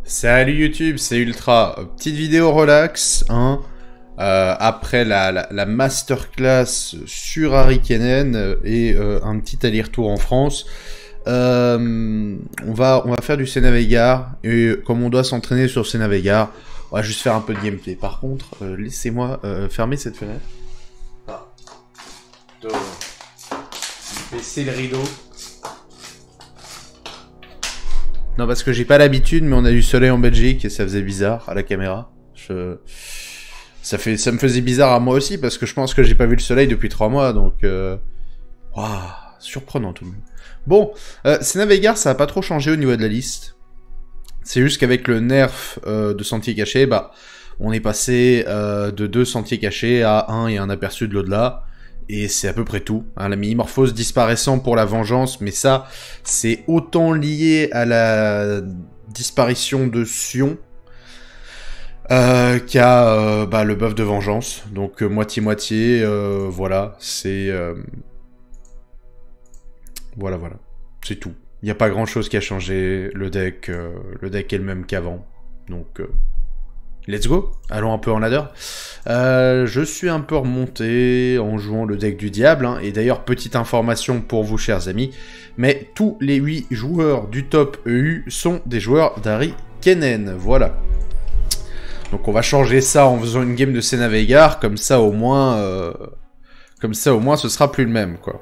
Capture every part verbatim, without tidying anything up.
Salut YouTube, c'est Ultra. Petite vidéo relax, hein, euh, après la, la, la masterclass sur Harikenen et euh, un petit aller-retour en France. Euh, on, va, on va faire du Senna Veigar, et comme on doit s'entraîner sur Senna Veigar, on va juste faire un peu de gameplay. Par contre, euh, laissez-moi euh, fermer cette fenêtre. Ah. Donc, baisser le rideau. Non, parce que j'ai pas l'habitude, mais on a du soleil en Belgique et ça faisait bizarre à la caméra. Je... Ça, fait... ça me faisait bizarre à moi aussi parce que je pense que j'ai pas vu le soleil depuis trois mois, donc... Euh... Waouh, surprenant tout le monde. Bon, euh, Senna Veigar, ça a pas trop changé au niveau de la liste. C'est juste qu'avec le nerf euh, de sentier caché, bah, on est passé euh, de deux sentiers cachés à un et un aperçu de l'au-delà. Et c'est à peu près tout. Hein, la mini-morphose disparaissant pour la vengeance, mais ça, c'est autant lié à la disparition de Sion euh, qu'à euh, bah, le buff de vengeance. Donc moitié-moitié, euh, euh, voilà, c'est... Euh... Voilà, voilà. C'est tout. Il n'y a pas grand-chose qui a changé. Le deck, euh, le deck est le même qu'avant. Donc... Euh... Let's go, allons un peu en ladder. Euh, je suis un peu remonté en jouant le deck du diable, hein, et d'ailleurs, petite information pour vous, chers amis, mais tous les huit joueurs du top E U sont des joueurs d'Harikenen, voilà. Donc on va changer ça en faisant une game de Senna Veigar, comme ça au moins, euh, comme ça au moins ce sera plus le même, quoi.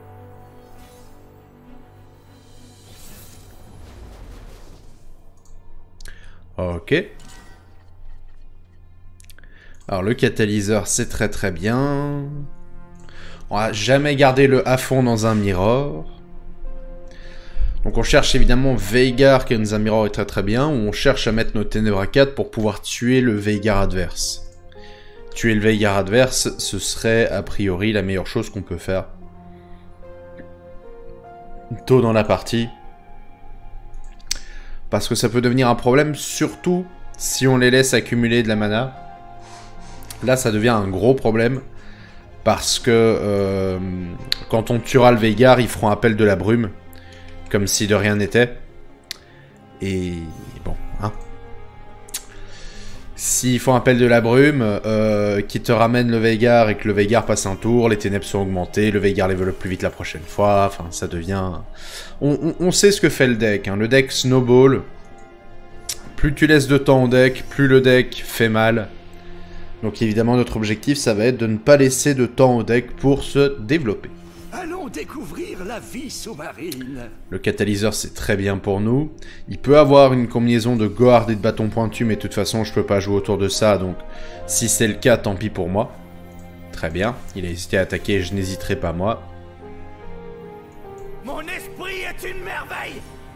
Ok. Alors le catalyseur, c'est très très bien. On va jamais garder le à fond dans un mirror. Donc on cherche évidemment Veigar qui est dans un mirror est très très bien. Ou on cherche à mettre nos Ténèbres quatre pour pouvoir tuer le Veigar adverse. Tuer le Veigar adverse, ce serait a priori la meilleure chose qu'on peut faire. Tôt dans la partie. Parce que ça peut devenir un problème, surtout si on les laisse accumuler de la mana. Là, ça devient un gros problème, parce que euh, quand on tuera le Veigar, ils feront appel de la brume, comme si de rien n'était. Et bon, hein. S'ils font appel de la brume, euh, qui te ramène le Veigar et que le Veigar passe un tour, les ténèbres sont augmentées, le Veigar level plus vite la prochaine fois, enfin, ça devient... On, on, on sait ce que fait le deck, hein. Le deck snowball. Plus tu laisses de temps au deck, plus le deck fait mal. Donc évidemment, notre objectif, ça va être de ne pas laisser de temps au deck pour se développer. Allons découvrir la vie sous-marine. Le catalyseur, c'est très bien pour nous. Il peut avoir une combinaison de goard et de bâton pointu, mais de toute façon, je peux pas jouer autour de ça. Donc si c'est le cas, tant pis pour moi. Très bien. Il a hésité à attaquer, je n'hésiterai pas moi. Mon esprit est une merveille.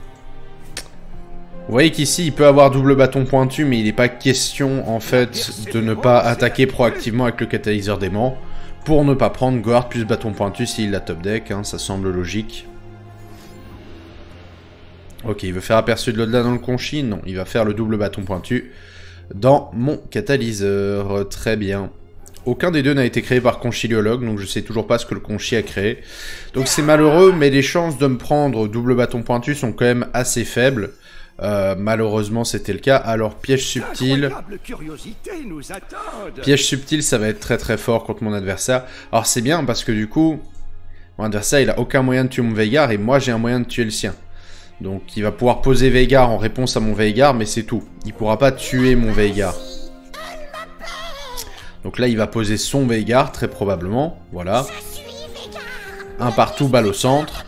Vous voyez qu'ici, il peut avoir double bâton pointu, mais il n'est pas question, en fait, de ne pas attaquer proactivement avec le catalyseur d'aimant, pour ne pas prendre guard plus bâton pointu s'il a top deck, hein, ça semble logique. Ok, il veut faire aperçu de l'au-delà dans le conchi? Non, il va faire le double bâton pointu dans mon catalyseur. Très bien. Aucun des deux n'a été créé par Conchiliologue, donc je sais toujours pas ce que le conchi a créé. Donc c'est malheureux, mais les chances de me prendre double bâton pointu sont quand même assez faibles. Euh, malheureusement c'était le cas. Alors piège subtil. Piège subtil, ça va être très très fort contre mon adversaire. Alors c'est bien parce que du coup mon adversaire il a aucun moyen de tuer mon Veigar et moi j'ai un moyen de tuer le sien. Donc il va pouvoir poser Veigar en réponse à mon Veigar, mais c'est tout. Il pourra pas tuer mon Veigar. Donc là il va poser son Veigar très probablement. Voilà. Un partout, balle au centre.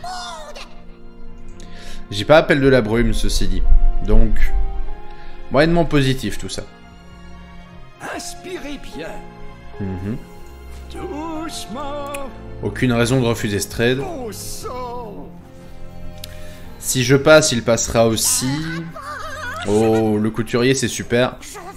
J'ai pas appel de la brume, ceci dit. Donc, moyennement positif tout ça. Inspirez bien. Mmh. Doucement. Aucune raison de refuser ce trade. Bon sang. Si je passe, il passera aussi. Oh, le couturier, c'est super.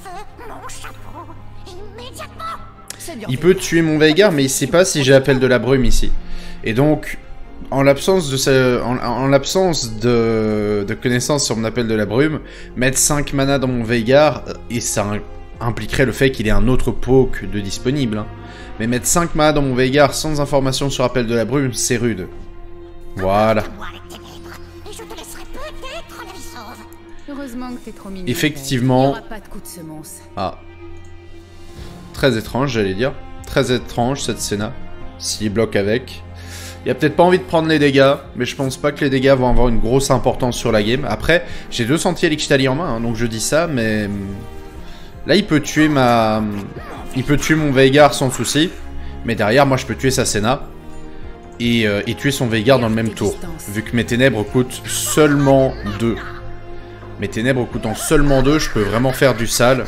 Il peut tuer mon Veigar, mais il sait pas si j'ai appel de la brume ici. Et donc... En l'absence de, sa... en, en l'absence de... de connaissances sur mon appel de la brume, mettre cinq mana dans mon Veigar, et ça impliquerait le fait qu'il ait un autre poke de disponible. Hein. Mais mettre cinq mana dans mon Veigar sans information sur appel de la brume, c'est rude. Voilà. Heureusement que t'es trop mignonne. Effectivement. Il y aura pas de coup de semonce. Ah. Très étrange, j'allais dire. Très étrange cette Senna. S'il bloque avec. Il a peut-être pas envie de prendre les dégâts, mais je pense pas que les dégâts vont avoir une grosse importance sur la game. Après, j'ai deux sentiers Lich-Tali en main, hein, donc je dis ça, mais... Là, il peut tuer ma... Il peut tuer mon Veigar sans souci. Mais derrière, moi, je peux tuer sa Senna. Et, euh, et tuer son Veigar dans le même tour. Vu que mes ténèbres coûtent seulement deux. Mes ténèbres coûtant seulement deux, je peux vraiment faire du sale.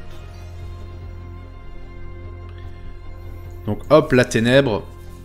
Donc hop, la ténèbre.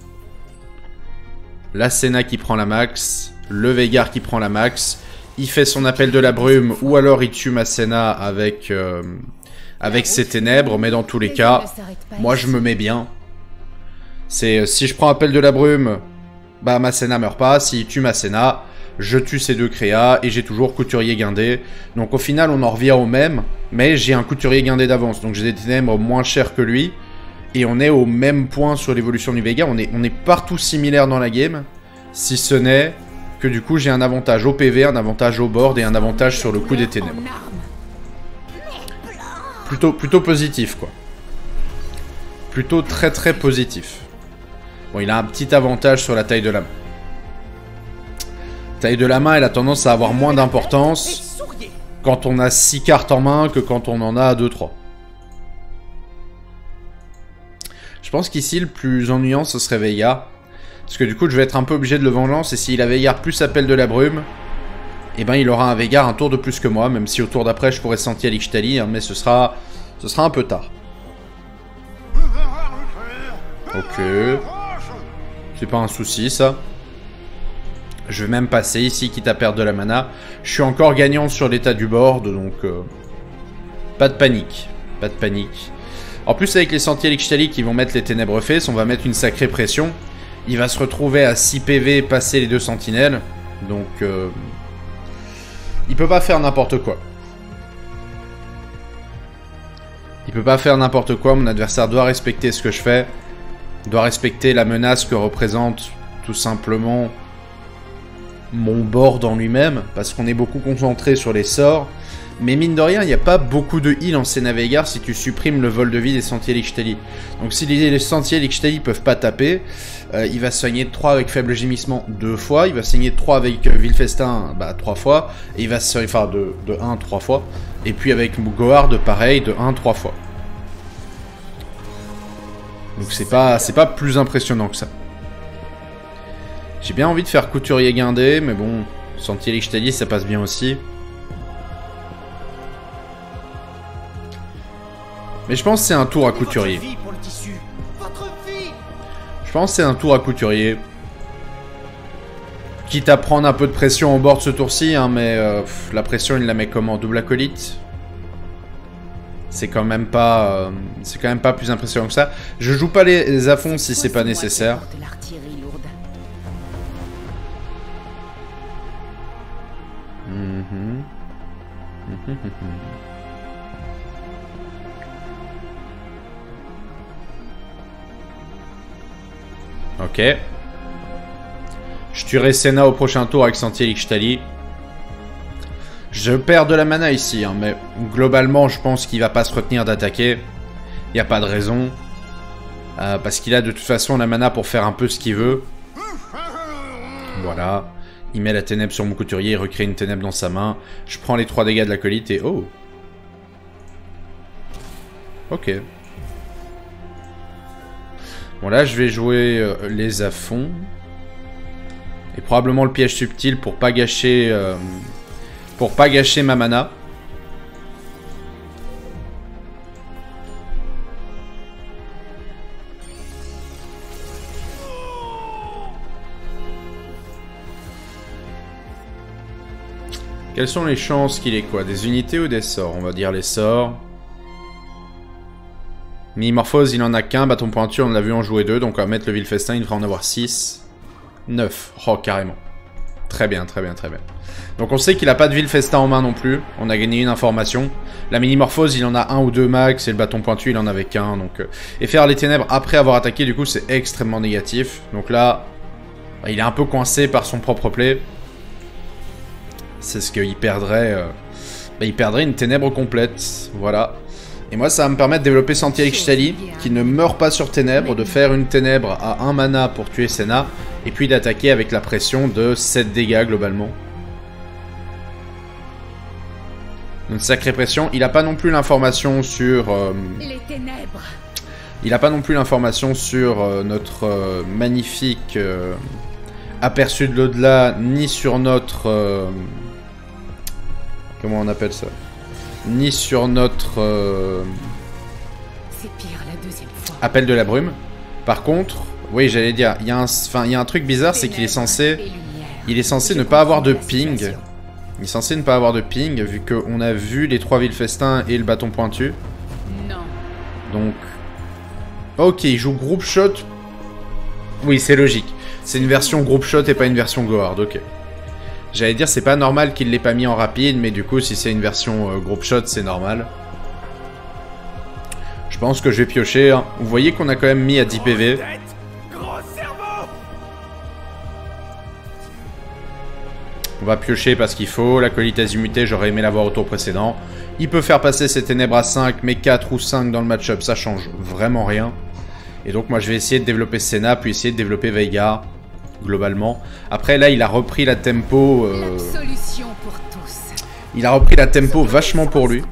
La Senna qui prend la max. Le Veigar qui prend la max. Il fait son appel de la brume. Ou alors il tue ma Senna avec, euh, avec ses ténèbres. Mais dans tous les cas, moi je me mets bien. C'est si je prends appel de la brume, bah ma Senna meurt pas. S'il tue ma Senna, je tue ces deux créas. Et j'ai toujours couturier guindé. Donc au final on en revient au même. Mais j'ai un couturier guindé d'avance. Donc j'ai des ténèbres moins chers que lui. Et on est au même point sur l'évolution du Veigar. On est, on est partout similaire dans la game. Si ce n'est que du coup j'ai un avantage au P V, un avantage au board et un avantage sur le coup des ténèbres. Plutôt, plutôt positif quoi. Plutôt très très positif. Bon, il a un petit avantage sur la taille de la main. Taille de la main, elle a tendance à avoir moins d'importance quand on a six cartes en main que quand on en a deux trois. Je pense qu'ici, le plus ennuyant, ce serait Veigar. Parce que du coup, je vais être un peu obligé de le vengeance. Et s'il a Veigar plus appel de la brume, eh ben, il aura un Veigar un tour de plus que moi. Même si au tour d'après, je pourrais sentir Lich-Tali. Hein, mais ce sera, ce sera un peu tard. Ok. C'est pas un souci, ça. Je vais même passer ici, quitte à perdre de la mana. Je suis encore gagnant sur l'état du board. Donc, euh, pas de panique. Pas de panique. En plus, avec les sentiers Lich-Tali qui vont mettre les ténèbres faits, on va mettre une sacrée pression. Il va se retrouver à six P V passer les deux sentinelles. Donc, euh, il peut pas faire n'importe quoi. Il peut pas faire n'importe quoi. Mon adversaire doit respecter ce que je fais. Doit respecter la menace que représente tout simplement mon board en lui-même. Parce qu'on est beaucoup concentré sur les sorts. Mais mine de rien, il n'y a pas beaucoup de heal en Senna Veigar si tu supprimes le vol de vie des sentiers Lich-Tali. Donc si les, les sentiers Lich-Tali peuvent pas taper, euh, il va soigner de trois avec faible gémissement deux fois, il va saigner de trois avec euh, Vilfestin bah, trois fois, et il va se enfin de, de un trois fois, et puis avec Gohard pareil de un trois fois. Donc c'est pas, c'est pas plus impressionnant que ça. J'ai bien envie de faire couturier guindé, mais bon, sentier Lich-Tali ça passe bien aussi. Mais je pense que c'est un tour à couturier. Je pense que c'est un tour à couturier. Quitte à prendre un peu de pression au bord de ce tour-ci, hein, mais euh, pff, la pression il la met comment? Double acolyte? C'est quand même pas, euh, c'est quand même pas plus impressionnant que ça. Je joue pas les, les à fond si c'est pas nécessaire. Mm-hmm. Mm-hmm. Ok. Je tuerai Senna au prochain tour avec sentier Lich-Tali. Je perds de la mana ici, hein, mais globalement, je pense qu'il va pas se retenir d'attaquer. Il n'y a pas de raison. Euh, parce qu'il a de toute façon la mana pour faire un peu ce qu'il veut. Voilà. Il met la ténèbre sur mon couturier, il recrée une ténèbre dans sa main. Je prends les trois dégâts de l'acolyte et... Oh. Ok. Bon là je vais jouer euh, les à fond. Et probablement le piège subtil pour pas gâcher euh, pour pas gâcher ma mana. Quelles sont les chances qu'il ait quoi? Des unités ou des sorts? On va dire les sorts. Minimorphose, il en a qu'un. Bâton pointu, on l'a vu en jouer deux. Donc on va mettre le Vilfestin, il devrait en avoir six. neuf. Oh, carrément. Très bien, très bien, très bien. Donc on sait qu'il n'a pas de Vilfestin en main non plus. On a gagné une information. La Minimorphose, il en a un ou deux max. Et le bâton pointu, il en avait qu'un. Donc, euh... Et faire les ténèbres après avoir attaqué, du coup, c'est extrêmement négatif. Donc là, bah, il est un peu coincé par son propre play. C'est ce qu'il perdrait... Euh... bah, il perdrait une ténèbre complète. Voilà. Et moi, ça va me permettre de développer Sentier Ixtali, qui ne meurt pas sur ténèbres, de faire une ténèbre à un mana pour tuer Senna, et puis d'attaquer avec la pression de sept dégâts globalement. Une sacrée pression. Il n'a pas non plus l'information sur... Euh, Les ténèbres. il n'a pas non plus l'information sur euh, notre euh, magnifique euh, aperçu de l'au-delà, ni sur notre... Euh, comment on appelle ça? Ni sur notre euh, C'est pire la deuxième fois. appel de la brume. Par contre, oui, j'allais dire, il y a un, enfin, il y a un truc bizarre, c'est qu'il est censé, il est censé ne pas avoir de ping. Il est censé ne pas avoir de ping, vu qu'on a vu les trois villes festins et le bâton pointu. Non. Donc, ok, il joue groupe shot. Oui, c'est logique. C'est une version groupe shot et pas une version go hard, ok. J'allais dire, c'est pas normal qu'il l'ait pas mis en rapide, mais du coup, si c'est une version euh, groupe shot, c'est normal. Je pense que je vais piocher. Hein. Vous voyez qu'on a quand même mis à dix P V. On va piocher parce qu'il faut. L'acolyte azimutée, j'aurais aimé l'avoir au tour précédent. Il peut faire passer ses ténèbres à cinq, mais quatre ou cinq dans le match-up, ça change vraiment rien. Et donc, moi, je vais essayer de développer Senna, puis essayer de développer Veigar. Globalement. Après, là, il a repris la tempo... Euh... Solution pour tous. Il a repris la tempo vachement pour lui.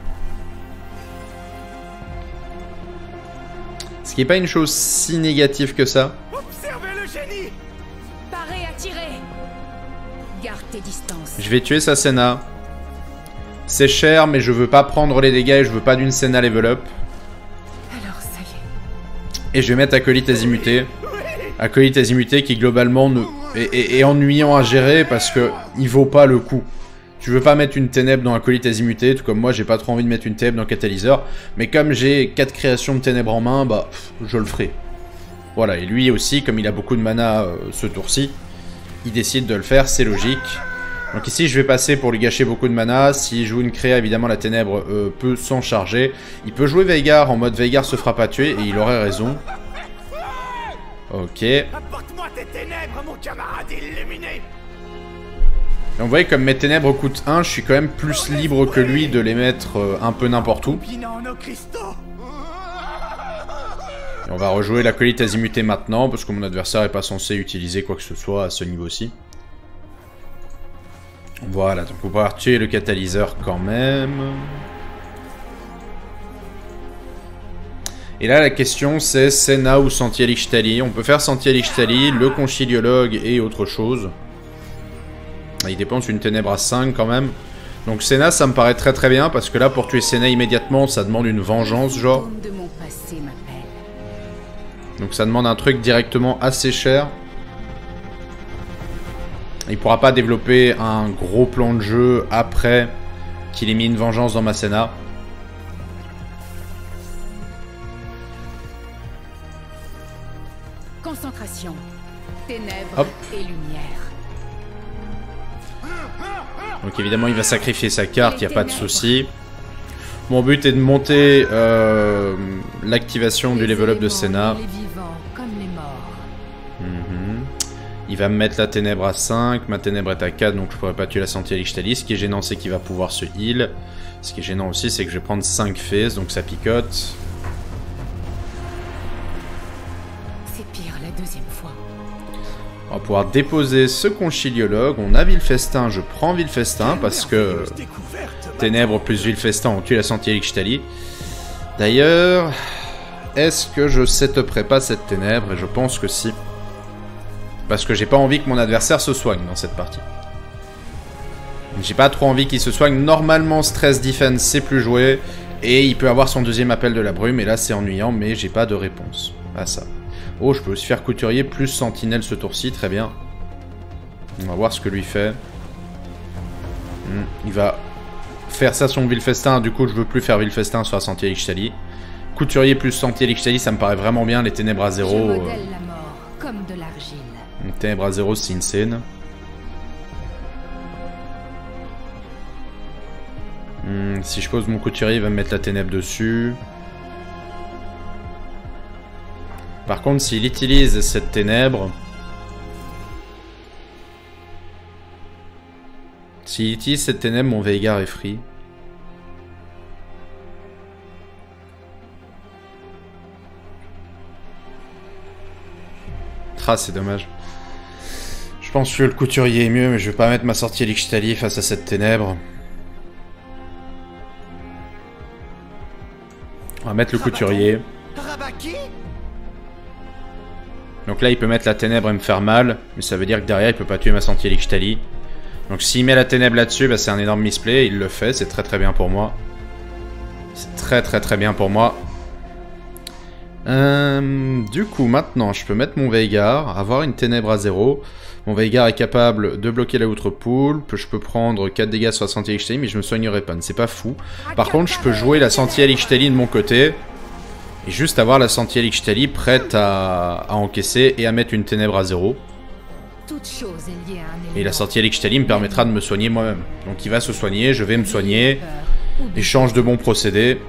Ce qui n'est pas une chose si négative que ça. Observez le génie. Parez à tirer. Garde tes distances. Je vais tuer sa Senna. C'est cher, mais je veux pas prendre les dégâts et je veux pas d'une Senna level up. Alors, ça y est. Et je vais mettre Acolyte Azimuté. Acolyte Azimuté qui globalement ne... est, est, est ennuyant à gérer parce que il vaut pas le coup. Tu veux pas mettre une ténèbre dans Acolyte Azimuté, tout comme moi j'ai pas trop envie de mettre une ténèbre dans Catalyseur. Mais comme j'ai quatre créations de ténèbres en main, bah pff, je le ferai. Voilà, et lui aussi, comme il a beaucoup de mana euh, ce tour-ci, il décide de le faire, c'est logique. Donc ici je vais passer pour lui gâcher beaucoup de mana. S'il joue une créa, évidemment la ténèbre euh, peut s'en charger. Il peut jouer Veigar en mode Veigar se fera pas tuer, et il aurait raison. Ok. Apporte-moi tes ténèbres, mon camarade illuminé. Donc vous voyez, comme mes ténèbres coûtent un, je suis quand même plus libre que lui de les mettre euh, un peu n'importe où. Et on va rejouer l'acolyte azimuté maintenant, parce que mon adversaire n'est pas censé utiliser quoi que ce soit à ce niveau-ci. Voilà, donc on va pouvoir tuer le catalyseur quand même. Et là, la question, c'est Senna ou Sentier Ixtali. On peut faire Sentier Ixtali, le conciliologue et autre chose. Il dépense une ténèbre à cinq quand même. Donc Senna, ça me paraît très très bien, parce que là, pour tuer Senna immédiatement, ça demande une vengeance, genre. De mon passé m'appelle. Donc ça demande un truc directement assez cher. Il pourra pas développer un gros plan de jeu après qu'il ait mis une vengeance dans ma Senna. Concentration. Ténèbres Hop. et lumière. Donc évidemment il va sacrifier sa carte, il n'y a pas de souci. Mon but est de monter euh, l'activation du level up de Senna. Les vivants comme les morts. Mm-hmm. Il va me mettre la ténèbre à cinq, ma ténèbre est à quatre, donc je pourrais pas tuer la Sentier Ixtali. Ce qui est gênant, c'est qu'il va pouvoir se heal. Ce qui est gênant aussi, c'est que je vais prendre cinq phases, donc ça picote. C'est pire la deuxième fois. On va pouvoir déposer ce conciliologue. On a Villefestin, je prends Villefestin parce que ténèbres plus Villefestin ont tué la Sentier Ixtali. D'ailleurs, est-ce que je setuperai pas cette ténèbre? Et je pense que si. Parce que j'ai pas envie que mon adversaire se soigne dans cette partie. J'ai pas trop envie qu'il se soigne. Normalement, Stress Defense, c'est plus joué. Et il peut avoir son deuxième appel de la brume. Et là, c'est ennuyant, mais j'ai pas de réponse à ça. Oh, je peux aussi faire couturier plus sentinelle ce tour-ci, très bien. On va voir ce que lui fait. Hmm, il va faire ça son Villefestin, du coup je veux plus faire Villefestin sur la Sentier Ixtali. Couturier plus Sentier Ixtali, ça me paraît vraiment bien, les ténèbres à zéro. Je Euh... modèle la mort comme de l'argile. Les ténèbres à zéro, c'est insane. Hmm, si je pose mon couturier, il va me mettre la ténèbre dessus. Par contre, s'il utilise cette ténèbre... S'il utilise cette ténèbre, mon Veigar est free. Ah, c'est dommage. Je pense que le couturier est mieux, mais je vais pas mettre ma sortie Lich-Tali face à cette ténèbre. On va mettre le couturier. Donc là, il peut mettre la ténèbre et me faire mal, mais ça veut dire que derrière, il peut pas tuer ma sortie Lich-Tali. Donc s'il met la ténèbre là-dessus, bah, c'est un énorme misplay, il le fait, c'est très très bien pour moi. C'est très très très bien pour moi. Euh, du coup, maintenant, je peux mettre mon Veigar, avoir une ténèbre à zéro. Mon Veigar est capable de bloquer la Outre-Pool. Je peux prendre quatre dégâts sur la Sentier Lich-Tali, mais je me soignerai pas. C'est pas fou. Par contre, je peux jouer la Sentier Lich-Tali de mon côté. Et juste avoir la Sentier Lich-Tali prête à, à encaisser et à mettre une ténèbre à zéro. Et la Sentier Lich-Tali me permettra de me soigner moi-même. Donc il va se soigner, je vais me soigner. Échange de bons procédés.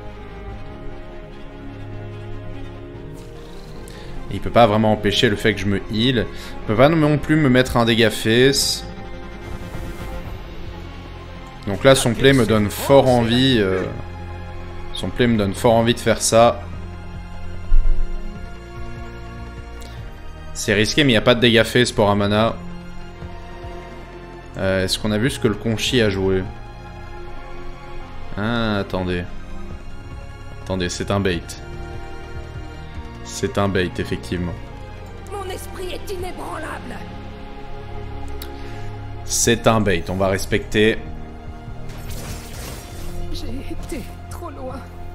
Et il peut pas vraiment empêcher le fait que je me heal. Il peut pas non plus me mettre un dégât face. Donc là, son play me donne fort envie. Euh... Son play me donne fort envie de faire ça. C'est risqué, mais il n'y a pas de dégâts face pour un mana. Euh, Est-ce qu'on a vu ce que le Conchi a joué? Ah, attendez. Attendez, c'est un bait. C'est un bait, effectivement. Mon esprit est inébranlable. C'est un bait, on va respecter. J'ai été trop loin.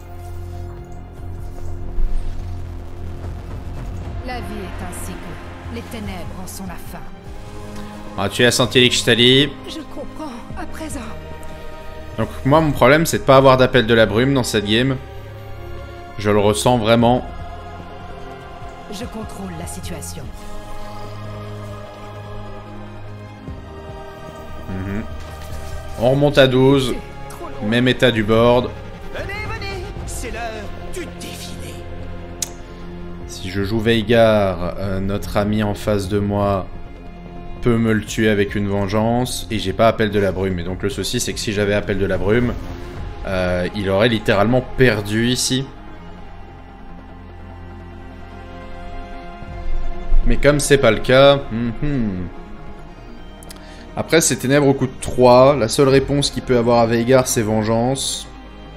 La vie est un cycle. Les ténèbres en sont la fin. On va tuer la Sentier Lich-Tali. Je comprends à présent. Donc moi, mon problème, c'est de pas avoir d'appel de la brume dans cette game. Je le ressens vraiment. Je contrôle la situation. Mmh. On remonte à douze. Même état du board. Venez, venez, c'est l'heure du défilé. Si je joue Veigar, euh, notre ami en face de moi peut me le tuer avec une vengeance. Et j'ai pas appel de la brume. Et donc le souci, c'est que si j'avais appel de la brume, euh, il aurait littéralement perdu ici. Mais comme c'est pas le cas... Mm-hmm. Après, ces ténèbres coûtent trois. La seule réponse qu'il peut avoir à Veigar, c'est vengeance.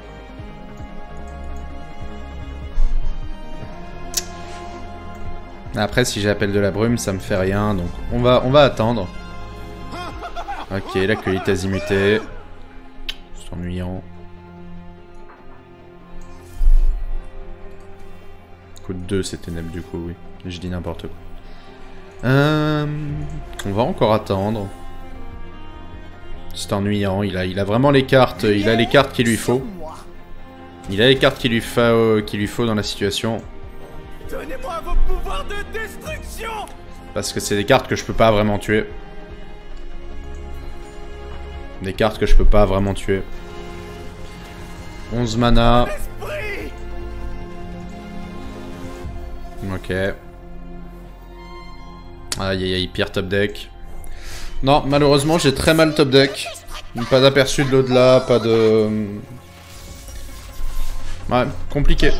Après, si j'appelle de la brume, ça me fait rien. Donc, on va, on va attendre. Ok, la cueillette azimutée. C'est ennuyant. Coûte deux, ces ténèbres, du coup, oui. Je dis n'importe quoi. Euh, on va encore attendre. C'est ennuyant. Il a, il a vraiment les cartes. Il a les cartes qu'il lui faut. Il a les cartes qu'il lui faut, euh, qu'il lui faut dans la situation. Donnez-moi vos pouvoirs de destruction. Parce que c'est des cartes que je peux pas vraiment tuer. Des cartes que je peux pas vraiment tuer. onze mana. Esprit. Ok. Aïe aïe aïe, pire top deck. Non, malheureusement, j'ai très mal top deck. Pas d'aperçu de l'au-delà, pas de... Ouais, compliqué.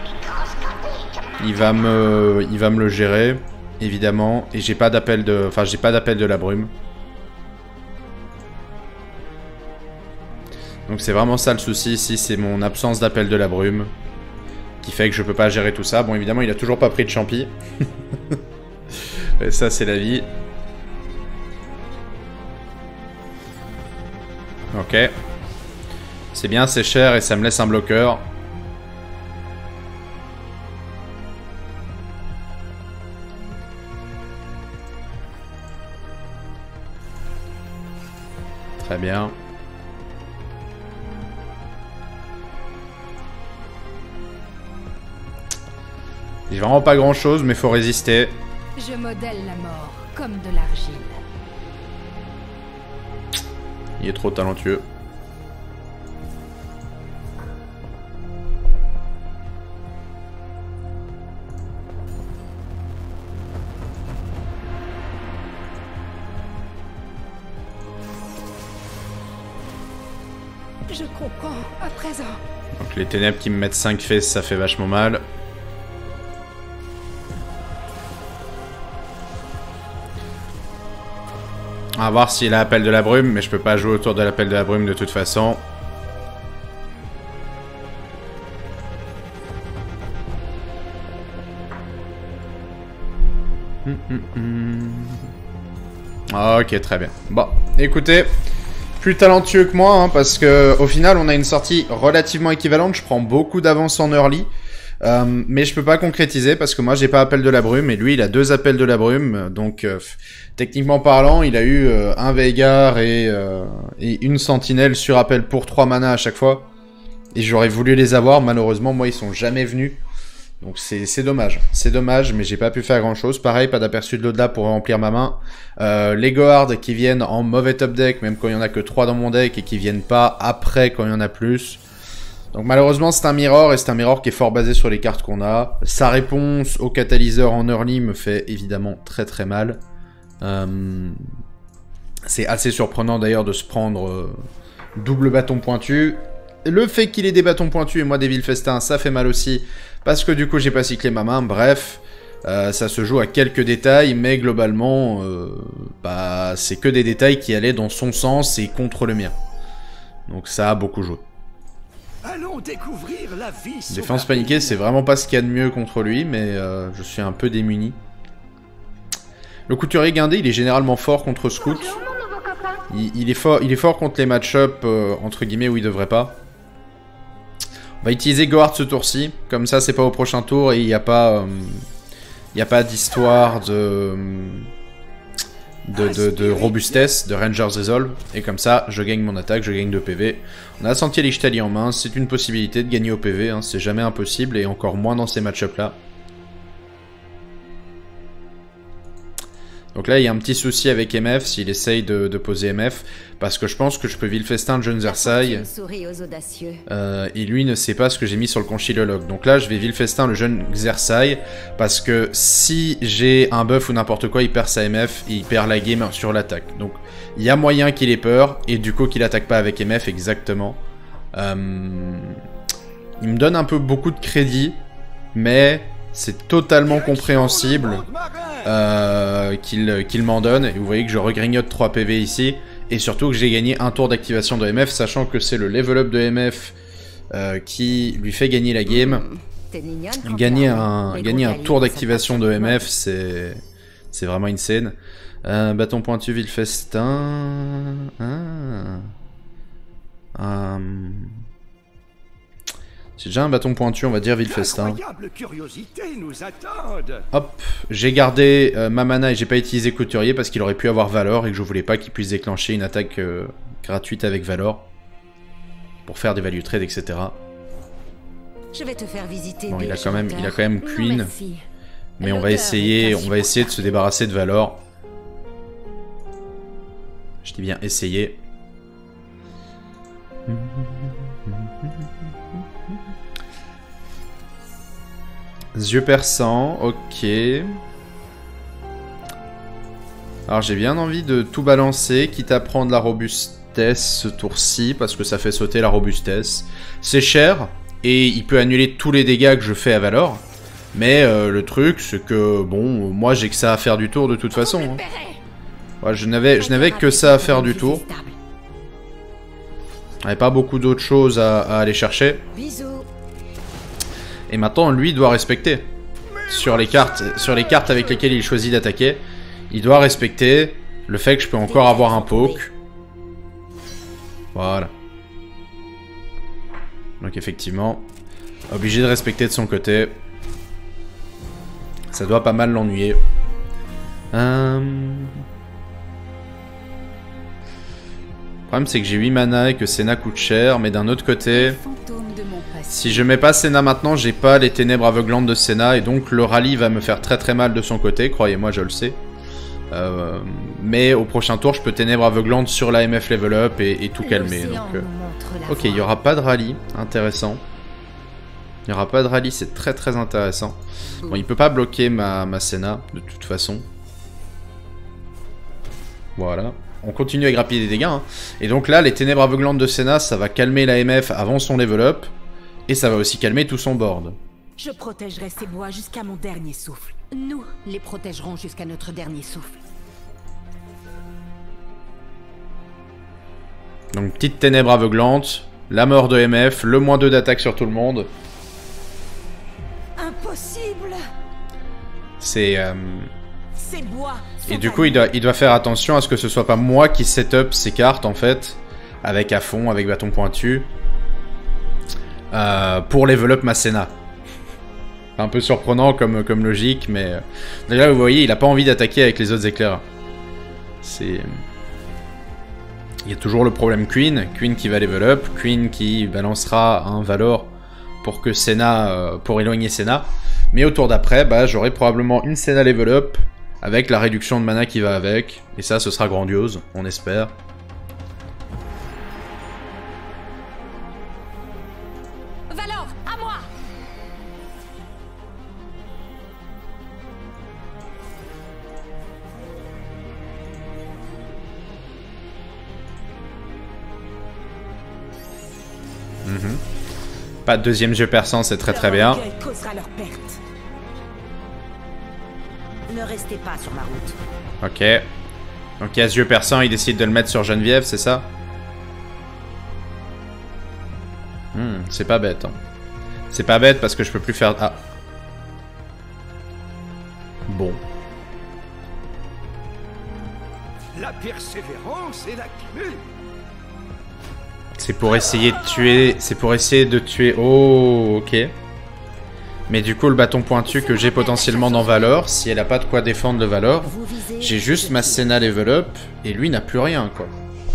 Il va me... Il va me le gérer, évidemment. Et j'ai pas d'appel de... Enfin, j'ai pas d'appel de la brume. Donc c'est vraiment ça le souci ici, c'est mon absence d'appel de la brume. Qui fait que je peux pas gérer tout ça. Bon, évidemment, il a toujours pas pris de champi. Et ça, c'est la vie. Ok. C'est bien, c'est cher et ça me laisse un bloqueur. Très bien. J'ai vraiment pas grand chose, mais faut résister. Je modèle la mort comme de l'argile. Il est trop talentueux. Je comprends à présent. Donc les ténèbres qui me mettent cinq fesses, ça fait vachement mal. va voir s'il a appel de la brume, mais je peux pas jouer autour de l'appel de la brume de toute façon. Hum, hum, hum. Ok, très bien. Bon, écoutez, plus talentueux que moi, hein, parce que au final, on a une sortie relativement équivalente. Je prends beaucoup d'avance en early. Euh, mais je peux pas concrétiser parce que moi j'ai pas appel de la brume et lui il a deux appels de la brume, donc euh, techniquement parlant il a eu euh, un Veigar et, euh, et une sentinelle sur appel pour trois mana à chaque fois et j'aurais voulu les avoir, malheureusement moi ils sont jamais venus, donc c'est dommage, c'est dommage, mais j'ai pas pu faire grand chose. Pareil, pas d'aperçu de l'au-delà pour remplir ma main. euh, les Gohard qui viennent en mauvais top deck même quand il y en a que trois dans mon deck et qui viennent pas après quand il y en a plus. Donc malheureusement c'est un mirror et c'est un mirror qui est fort basé sur les cartes qu'on a. Sa réponse au catalyseur en early me fait évidemment très très mal. Euh... C'est assez surprenant d'ailleurs de se prendre euh, double bâton pointu. Le fait qu'il ait des bâtons pointus et moi des Vilfestins, ça fait mal aussi. Parce que du coup j'ai pas cyclé ma main, bref. Euh, ça se joue à quelques détails, mais globalement, euh, bah, c'est que des détails qui allaient dans son sens et contre le mien. Donc ça a beaucoup joué. Allons découvrir la vie. Défense paniquée, c'est vraiment pas ce qu'il y a de mieux contre lui, mais euh, je suis un peu démuni. Le couturier guindé, il est généralement fort contre Scout. Il, il, est, fort, il est fort contre les match-up, euh, entre guillemets, où il devrait pas. On va utiliser Gohard ce tour-ci, comme ça c'est pas au prochain tour et il n'y a pas, euh, il y a pas d'histoire de... De, de, de robustesse, de Ranger's Resolve, et comme ça, je gagne mon attaque, je gagne deux P V. On a Sentier Lichtali en main, c'est une possibilité de gagner au P V, hein, c'est jamais impossible, et encore moins dans ces match-ups là. Donc là, il y a un petit souci avec M F, s'il essaye de, de poser M F, parce que je pense que je peux Vilfestin le jeune Zersaille, euh, et lui ne sait pas ce que j'ai mis sur le conchyliologue. Donc là, je vais Vilfestin le jeune Zersaille, parce que si j'ai un buff ou n'importe quoi, il perd sa M F, et il perd la game sur l'attaque. Donc il y a moyen qu'il ait peur, et du coup qu'il attaque pas avec M F, exactement. Euh, il me donne un peu beaucoup de crédit, mais c'est totalement compréhensible. Euh, qu'il qu'il m'en donne, et vous voyez que je regrignote trois P V ici, et surtout que j'ai gagné un tour d'activation de M F, sachant que c'est le level up de M F euh, qui lui fait gagner la game. Gagner un, gagner un tour d'activation de M F, c'est c'est vraiment insane. Euh, bâton pointu Vilfestin... Ah. Euh... J'ai déjà un bâton pointu, on va dire Vilfestin. Hop, j'ai gardé euh, ma mana et j'ai pas utilisé Couturier parce qu'il aurait pu avoir Valor et que je voulais pas qu'il puisse déclencher une attaque euh, gratuite avec Valor pour faire des value trades, et cetera. Je vais te faire visiter. Bon, il a quand même, il a quand même Queen, non, mais on va essayer, on va essayer de se débarrasser de Valor. Je dis bien essayer. Yeux perçants, ok. Alors j'ai bien envie de tout balancer, quitte à prendre la robustesse ce tour-ci, parce que ça fait sauter la robustesse. C'est cher, et il peut annuler tous les dégâts que je fais à Valor. Mais euh, le truc, c'est que, bon, moi j'ai que ça à faire du tour de toute façon. Hein. Ouais, je n'avais je n'avais que ça à faire du tour. Il n'y avait pas beaucoup d'autres choses à, à aller chercher. Et maintenant, lui doit respecter. Sur les cartes, sur les cartes avec lesquelles il choisit d'attaquer, il doit respecter le fait que je peux encore avoir un poke. Voilà. Donc effectivement, obligé de respecter de son côté. Ça doit pas mal l'ennuyer. Euh... Le problème c'est que j'ai huit mana et que Senna coûte cher, mais d'un autre côté... Si je mets pas Senna maintenant, j'ai pas les ténèbres aveuglantes de Senna, et donc le rallye va me faire très très mal de son côté, croyez-moi, je le sais. Euh, mais au prochain tour, je peux ténèbres aveuglantes sur la M F level up et, et tout calmer. Donc, euh... ok, il y aura pas de rallye, intéressant. Il y aura pas de rallye, c'est très très intéressant. Bon, il peut pas bloquer ma, ma Senna, de toute façon. Voilà. On continue à grappiller des dégâts. Hein. Et donc là, les ténèbres aveuglantes de Senna, ça va calmer la M F avant son level up. Et ça va aussi calmer tout son board. Je protégerai ces bois jusqu'à mon dernier souffle. Nous les protégerons jusqu'à notre dernier souffle. Donc petite ténèbre aveuglante, la mort de M F, le moins deux d'attaque sur tout le monde. Impossible. C'est... Euh... Ces bois Et du coup, il doit, il doit faire attention à ce que ce soit pas moi qui set up ces cartes, en fait, avec à fond, avec bâton pointu, euh, pour level up ma Senna. Un peu surprenant comme, comme logique, mais... Déjà, vous voyez, il a pas envie d'attaquer avec les autres éclairs. C'est... Il y a toujours le problème Queen, Queen qui va level up, Queen qui balancera un Valor pour que Senna, euh, pour éloigner Senna. Mais au tour d'après, bah, j'aurai probablement une Senna level up, avec la réduction de mana qui va avec. Et ça, ce sera grandiose, on espère. Valor, à moi. Mm-hmm. Pas de deuxième jeu perçant, c'est très très bien. Causera leur perte. Ne restez pas sur ma route. Ok. Donc il y a ce jeu perçant, il décide de le mettre sur Geneviève, c'est ça? Hmm, c'est pas bête. Hein. C'est pas bête parce que je peux plus faire... Ah. Bon. La persévérance est la clé. C'est pour essayer de tuer... C'est pour essayer de tuer... Oh, ok. Mais du coup, le bâton pointu que j'ai potentiellement dans Valor, si elle a pas de quoi défendre le Valor, j'ai juste ma Senna level up, et lui n'a plus rien, quoi.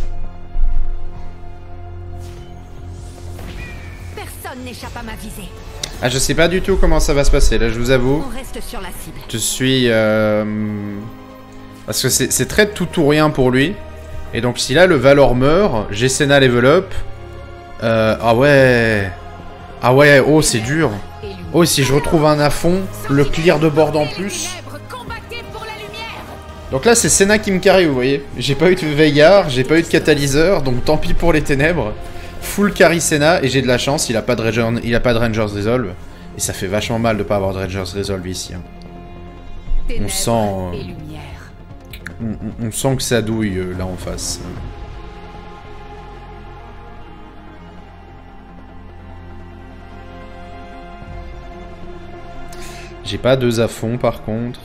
Personne n'échappe à ma visée. Ah, je sais pas du tout comment ça va se passer, là, je vous avoue. On reste sur la cible. Je suis... Euh... Parce que c'est très tout ou rien pour lui. Et donc, si là, le Valor meurt, j'ai Senna level up. Euh... Ah ouais... Ah ouais, oh, c'est dur. Oh, si je retrouve un à fond, le clear de board en plus. Donc là, c'est Senna qui me carry, vous voyez. J'ai pas eu de Veigar, j'ai pas eu de catalyseur, donc tant pis pour les ténèbres. Full carry Senna, et j'ai de la chance, il a pas de, Ranger, il a pas de Ranger's Resolve. Et ça fait vachement mal de pas avoir de Ranger's Resolve ici. Hein. On sent... Euh, on, on, on sent que ça douille, euh, là, en face. J'ai pas deux à fond par contre.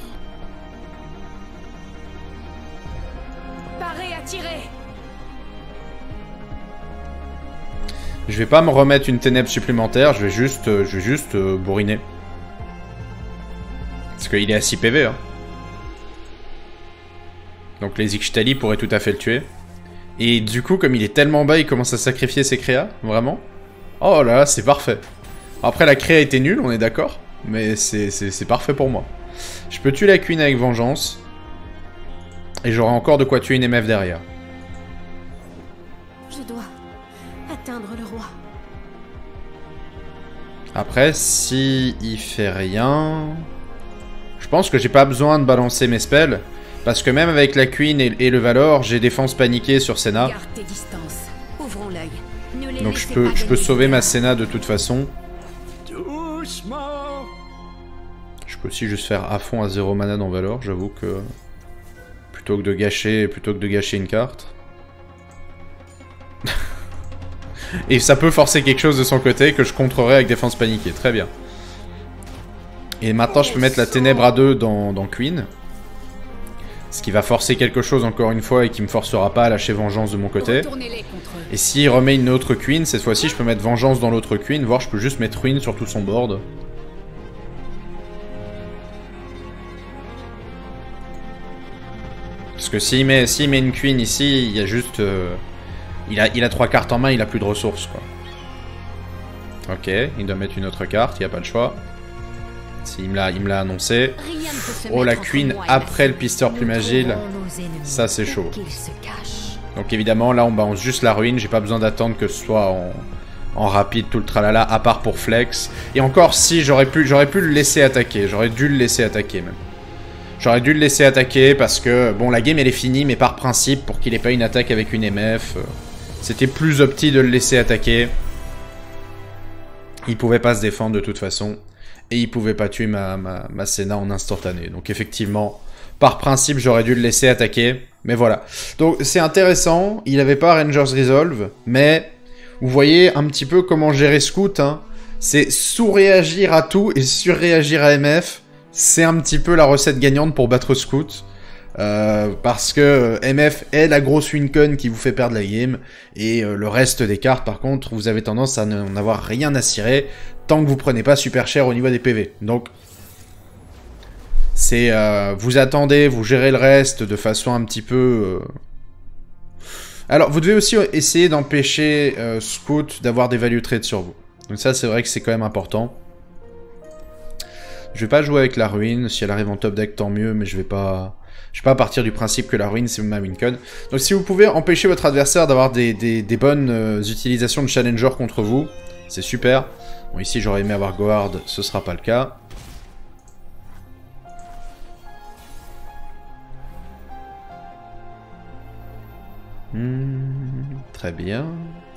Parez à tirer. Je vais pas me remettre une ténèbre supplémentaire, je vais juste, euh, je vais juste euh, bourriner. Parce qu'il est à six P V. Hein. Donc les Ixtali pourraient tout à fait le tuer. Et du coup, comme il est tellement bas, il commence à sacrifier ses créas. Vraiment. Oh là là, c'est parfait. Après, la créa était nulle, on est d'accord. Mais c'est parfait pour moi. Je peux tuer la Queen avec vengeance. Et j'aurai encore de quoi tuer une M F derrière. Je dois atteindre le roi. Après, si il fait rien... Je pense que j'ai pas besoin de balancer mes spells. Parce que même avec la Queen et, et le Valor, j'ai défense paniquée sur Senna. Garde tes distances. Ouvrons l'œil. Ne les Donc je laissez peux, pas je peux gagner sauver du ma terrain. Senna de toute façon. Doucement. Je peux aussi juste faire à fond à zéro mana dans Valor, j'avoue que... Plutôt que de gâcher, plutôt que de gâcher une carte. Et ça peut forcer quelque chose de son côté que je contrerai avec défense paniquée, très bien. Et maintenant je peux mettre la ténèbre à deux dans, dans Queen. Ce qui va forcer quelque chose encore une fois et qui me forcera pas à lâcher vengeance de mon côté. Retournez-les contre eux. Et s'il remet une autre Queen, cette fois-ci je peux mettre vengeance dans l'autre Queen, voire je peux juste mettre Ruin sur tout son board. Parce que s'il met, s'il met une Queen ici, il y a juste... Euh, il, a, il a trois cartes en main, il a plus de ressources, quoi. Ok, il doit mettre une autre carte, il n'y a pas le choix. S'il me l'a, il me l'a annoncé. Rien ne peut se Oh, la mettre entre Queen moi et la après le cible. pisteur Nous plume agile. trouverons nos ennemis Ça, c'est chaud. où qu'ils se cachent. Donc évidemment, là, on balance juste la ruine. J'ai pas besoin d'attendre que ce soit en, en rapide, tout le tralala, à part pour flex. Et encore, si, j'aurais pu, j'aurais pu le laisser attaquer. J'aurais dû le laisser attaquer, même. J'aurais dû le laisser attaquer parce que, bon, la game, elle est finie, mais par principe, pour qu'il ait pas une attaque avec une M F, euh, c'était plus opti de le laisser attaquer. Il pouvait pas se défendre de toute façon. Et il pouvait pas tuer ma, ma, ma Senna en instantané. Donc effectivement, par principe, j'aurais dû le laisser attaquer. Mais voilà. Donc c'est intéressant, il n'avait pas Rangers Resolve, mais vous voyez un petit peu comment gérer Scout, hein. C'est sous-réagir à tout et sur-réagir à M F. C'est un petit peu la recette gagnante pour battre Scout. Euh, parce que M F est la grosse wincon qui vous fait perdre la game. Et euh, le reste des cartes, par contre, vous avez tendance à n'en avoir rien à cirer tant que vous prenez pas super cher au niveau des P V. Donc, c'est... Euh, vous attendez, vous gérez le reste de façon un petit peu... Euh... Alors, vous devez aussi essayer d'empêcher euh, Scout d'avoir des value trades sur vous. Donc ça, c'est vrai que c'est quand même important. Je vais pas jouer avec la ruine. Si elle arrive en top deck, tant mieux, mais je vais pas... Je vais pas partir du principe que la ruine, c'est ma wincon. Donc si vous pouvez empêcher votre adversaire d'avoir des, des, des bonnes euh, utilisations de challenger contre vous, c'est super. Bon, ici, j'aurais aimé avoir Gohard, ce sera pas le cas. Hmm, très bien.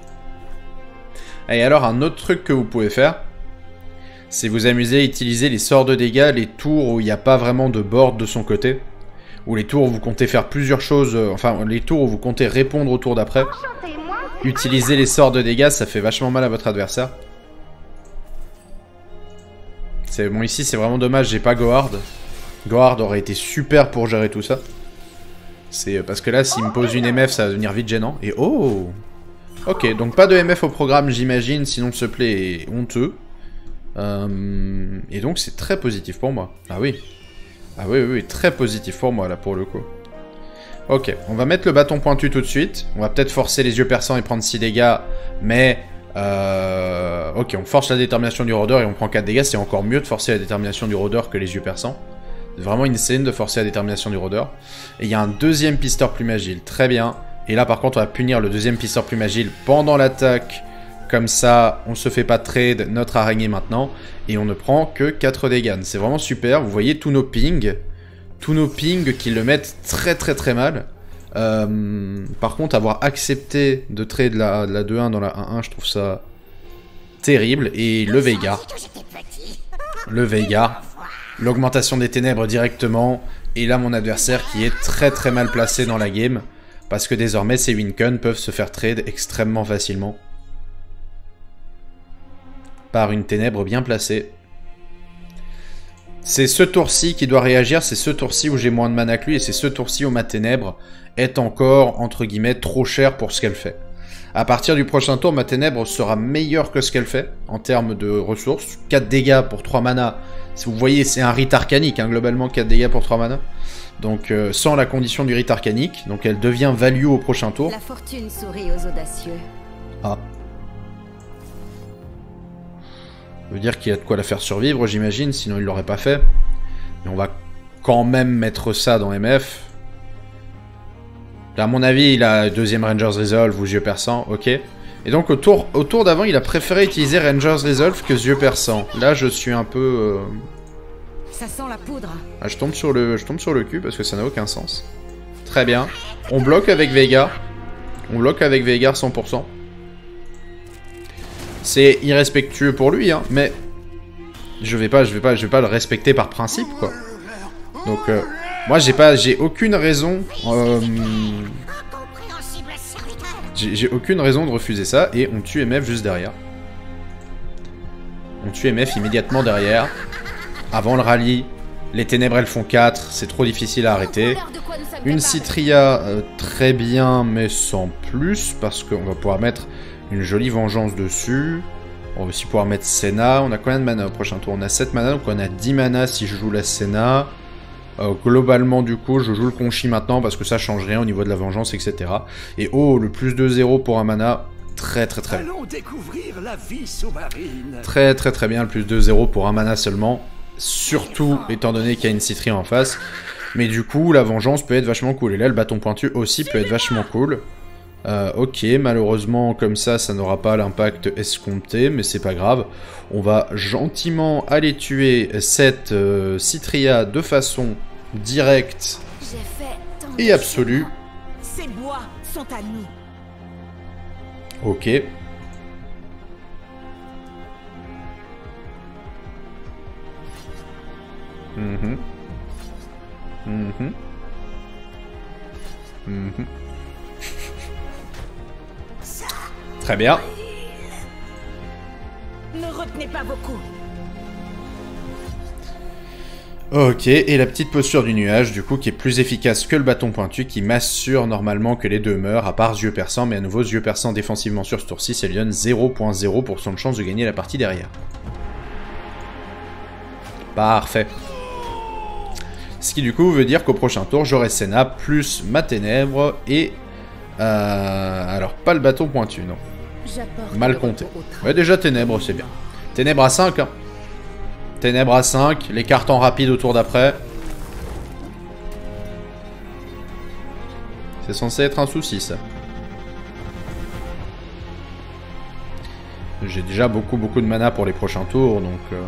Et alors, un autre truc que vous pouvez faire, c'est vous amuser à utiliser les sorts de dégâts, les tours où il n'y a pas vraiment de board de son côté. Ou les tours où vous comptez faire plusieurs choses, euh, enfin, les tours où vous comptez répondre au tour d'après. Utilisez les sorts de dégâts, ça fait vachement mal à votre adversaire. C'est bon, ici, c'est vraiment dommage, j'ai pas Gohard. Gohard aurait été super pour gérer tout ça. C'est parce que là, s'il me pose une M F, ça va devenir vite gênant. Et oh! Ok, donc pas de M F au programme, j'imagine, sinon ce play est honteux. Euh, et donc c'est très positif pour moi. Ah oui. Ah oui, oui, oui, très positif pour moi, là, pour le coup. Ok, on va mettre le bâton pointu tout de suite. On va peut-être forcer les yeux perçants et prendre six dégâts, mais... Euh... Ok, on force la détermination du rôdeur et on prend quatre dégâts. C'est encore mieux de forcer la détermination du rôdeur que les yeux perçants. C'est vraiment une scène de forcer la détermination du rôdeur. Et il y a un deuxième pisteur plume agile, très bien. Et là, par contre, on va punir le deuxième pisteur plume agile pendant l'attaque. Comme ça, on se fait pas trade notre araignée maintenant. Et on ne prend que quatre dégâts. C'est vraiment super. Vous voyez tous nos pings. Tous nos pings qui le mettent très très très mal. Euh, par contre, avoir accepté de trade la, la deux un dans la un un, je trouve ça terrible. Et le Veigar. Le Veigar. L'augmentation des ténèbres directement. Et là, mon adversaire qui est très très mal placé dans la game. Parce que désormais, ces wincons peuvent se faire trade extrêmement facilement. Par une ténèbre bien placée. C'est ce tour-ci qui doit réagir, c'est ce tour-ci où j'ai moins de mana que lui, et c'est ce tour-ci où ma ténèbre est encore, entre guillemets, trop chère pour ce qu'elle fait. À partir du prochain tour, ma ténèbre sera meilleure que ce qu'elle fait, en termes de ressources. quatre dégâts pour trois mana, si vous voyez, c'est un rite arcanique, hein, globalement, quatre dégâts pour trois mana. Donc, euh, sans la condition du rite arcanique, donc elle devient value au prochain tour. La fortune sourit aux audacieux. Ah. Ça veut dire qu'il y a de quoi la faire survivre, j'imagine, sinon il l'aurait pas fait. Mais on va quand même mettre ça dans M F. Là, à mon avis, il a deuxième Rangers Resolve ou yeux perçants, ok. Et donc au tour, au tour d'avant, il a préféré utiliser Rangers Resolve que yeux perçants. Là, je suis un peu... Euh... Ça sent la poudre. Ah, je tombe sur le, je tombe sur le cul parce que ça n'a aucun sens. Très bien. On bloque avec Veigar. On bloque avec Veigar cent pour cent. C'est irrespectueux pour lui, hein, mais je vais pas, je vais pas, je vais pas le respecter par principe, quoi. Donc, euh, moi, j'ai pas, j'ai aucune raison, euh, j'ai aucune raison de refuser ça, et on tue M F juste derrière. On tue M F immédiatement derrière, avant le rallye. Les ténèbres, elles font quatre, c'est trop difficile à arrêter. Une Citria, euh, très bien, mais sans plus, parce qu'on va pouvoir mettre une jolie vengeance dessus. On va aussi pouvoir mettre Senna. On a combien de mana au prochain tour? On a sept mana, donc on a dix mana si je joue la Senna. Euh, globalement, du coup, je joue le Conchi maintenant parce que ça change rien au niveau de la vengeance, et cetera. Et oh, le plus de zéro pour un mana. Très très très bien. Allons découvrir la vie sous-marine. Très très très bien, le plus de zéro pour un mana seulement. Surtout étant donné qu'il y a une Citria en face. Mais du coup, la vengeance peut être vachement cool. Et là, le bâton pointu aussi peut être vachement cool. Euh, ok, malheureusement, comme ça, ça n'aura pas l'impact escompté, mais c'est pas grave. On va gentiment aller tuer cette euh, Citria de façon directe et absolue. Ces bois sont à nous. Ok. Mhm. Mhm. Mmh. Très bien. Ne retenez pas vos coups. Ok, et la petite posture du nuage, du coup, qui est plus efficace que le bâton pointu, qui m'assure normalement que les deux meurent, à part yeux perçants, mais à nouveau, yeux perçants défensivement sur ce tour-ci, ça lui donne zéro virgule zéro pour cent de chance de gagner la partie derrière. Parfait. Ce qui, du coup, veut dire qu'au prochain tour, j'aurai Senna plus ma ténèbre et... Euh, alors, pas le bâton pointu, non. Mal compté. Ouais, déjà, ténèbres, c'est bien. Ténèbres à cinq, hein. Ténèbres à cinq, les cartes en rapide au tour d'après. C'est censé être un souci, ça. J'ai déjà beaucoup, beaucoup de mana pour les prochains tours, donc... Euh...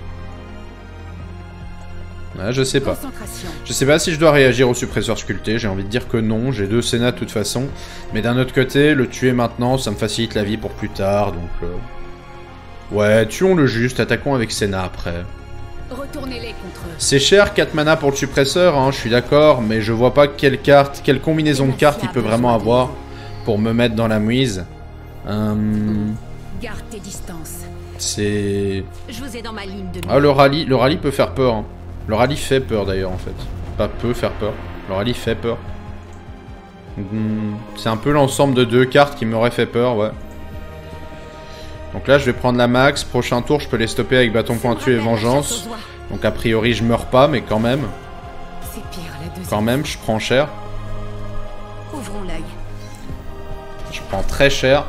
Ouais, je sais pas. Je sais pas si je dois réagir au suppresseur sculpté, j'ai envie de dire que non, j'ai deux Senna de toute façon. Mais d'un autre côté, le tuer maintenant, ça me facilite la vie pour plus tard, donc... Euh... Ouais, tuons-le juste, attaquons avec Senna après. Retournez-les contre eux. C'est cher, quatre mana pour le suppresseur, hein, je suis d'accord, mais je vois pas quelle carte, quelle combinaison de cartes il peut vraiment avoir pour me mettre dans la mouise. Hum... Garde tes distances. C'est... Je vous ai dans ma ligne de... Ah, le rallye, le rallye peut faire peur. Hein. Le rallye fait peur d'ailleurs en fait. Pas peut faire peur. Le rallye fait peur. Hum... C'est un peu l'ensemble de deux cartes qui m'auraient fait peur, ouais. Donc là, je vais prendre la max. Prochain tour, je peux les stopper avec bâton pointu et vengeance. Donc a priori, je meurs pas, mais quand même. C'est pire, la deuxième. Quand même, je prends cher. Ouvrons l'œil. Je prends très cher.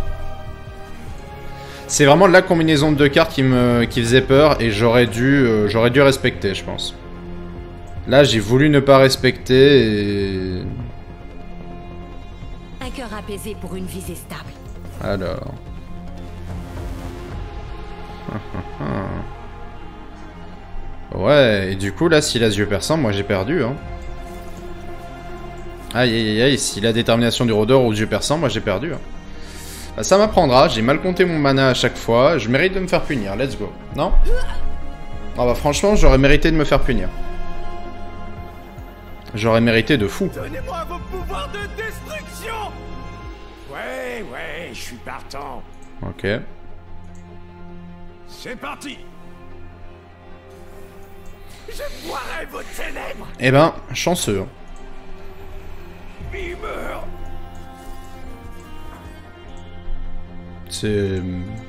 C'est vraiment la combinaison de deux cartes qui me qui faisait peur et j'aurais dû euh, j'aurais dû respecter, je pense. Là, j'ai voulu ne pas respecter et... Un cœur apaisé pour une visée stable. Alors... Ouais, et du coup, là, s'il a yeux perçants, moi j'ai perdu, hein. Aïe, aïe, aïe, aïe, si la détermination du rôdeur aux yeux perçants, moi j'ai perdu, hein. Bah, ça m'apprendra, j'ai mal compté mon mana à chaque fois, je mérite de me faire punir, let's go. Non? Ah bah franchement, j'aurais mérité de me faire punir. J'aurais mérité de fou. Donnez-moi vos pouvoirs de destruction. Ouais, ouais, je suis partant. Ok. C'est parti. Je boirai vos ténèbres. Eh ben, chanceux. Hein. Il meurt. C'est...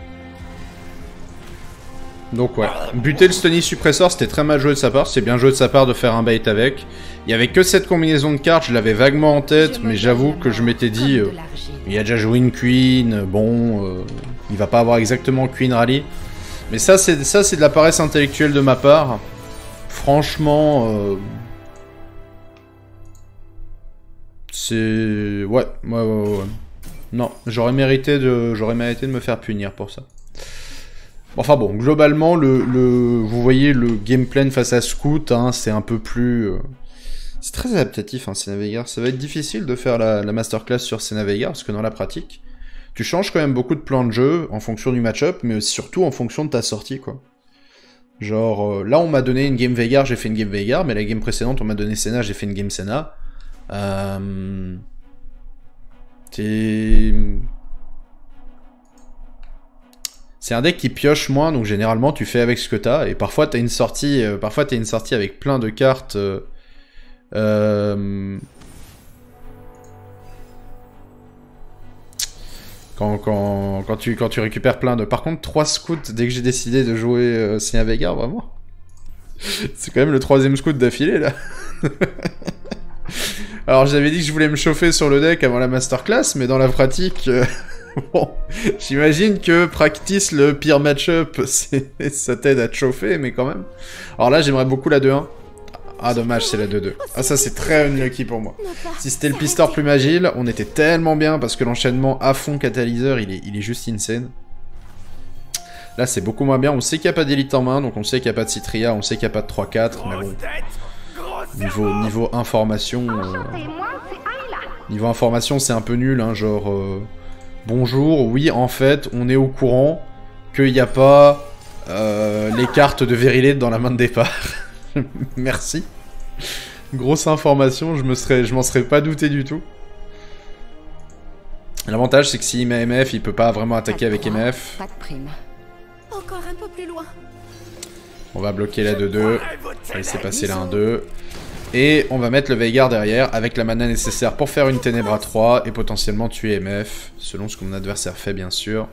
Donc ouais, buter le Stony Suppressor, c'était très mal joué de sa part, c'est bien joué de sa part de faire un bait avec. Il y avait que cette combinaison de cartes, je l'avais vaguement en tête, mais j'avoue que je m'étais dit, euh, il a déjà joué une Queen, bon, euh, il va pas avoir exactement Queen Rally. Mais ça, c'est ça, c'est de la paresse intellectuelle de ma part. Franchement, euh, c'est... Ouais, ouais, ouais, ouais. Non, j'aurais mérité de, j'aurais mérité de me faire punir pour ça. Enfin bon, globalement, le, le, vous voyez le game plan face à Scout, hein, c'est un peu plus... Euh, c'est très adaptatif, hein, Senna Veigar. Ça va être difficile de faire la, la masterclass sur Senna Veigar, parce que dans la pratique, tu changes quand même beaucoup de plans de jeu en fonction du match-up, mais surtout en fonction de ta sortie, quoi. Genre, euh, là, on m'a donné une game Veigar, j'ai fait une game Veigar, mais la game précédente, on m'a donné Senna, j'ai fait une game Senna. Euh... C'est... C'est un deck qui pioche moins, donc généralement tu fais avec ce que t'as, et parfois t'as une sortie, euh, parfois t'as une sortie avec plein de cartes. Euh, euh, quand, quand, quand, tu, quand tu récupères plein de... Par contre, trois scouts dès que j'ai décidé de jouer euh, Senna Veigar, vraiment. C'est quand même le troisième scout d'affilée là. Alors j'avais dit que je voulais me chauffer sur le deck avant la masterclass, mais dans la pratique, euh, bon, j'imagine que practice le pire match-up, ça t'aide à te chauffer, mais quand même. Alors là j'aimerais beaucoup la deux un. Ah dommage, c'est la deux deux. Ah ça c'est très unlucky pour moi. Si c'était le pisteur plus agile, on était tellement bien parce que l'enchaînement à fond catalyseur, il est, il est juste insane. Là c'est beaucoup moins bien, on sait qu'il n'y a pas d'élite en main, donc on sait qu'il n'y a pas de Citria, on sait qu'il n'y a pas de trois quatre, mais bon... Niveau, niveau information... Euh... Niveau information, c'est un peu nul, hein, genre... Euh... Bonjour, oui, en fait, on est au courant qu'il n'y a pas euh, les cartes de Verilate dans la main de départ. Merci. Grosse information, je me serais, je m'en serais pas douté du tout. L'avantage, c'est que s'il met M F, il peut pas vraiment attaquer avec M F. Pas de prime. Encore un peu plus loin. On va bloquer la deux deux. On va laisser passer la un deux. Et on va mettre le Veigar derrière avec la mana nécessaire pour faire une Ténèbres à trois et potentiellement tuer M F, selon ce que mon adversaire fait bien sûr.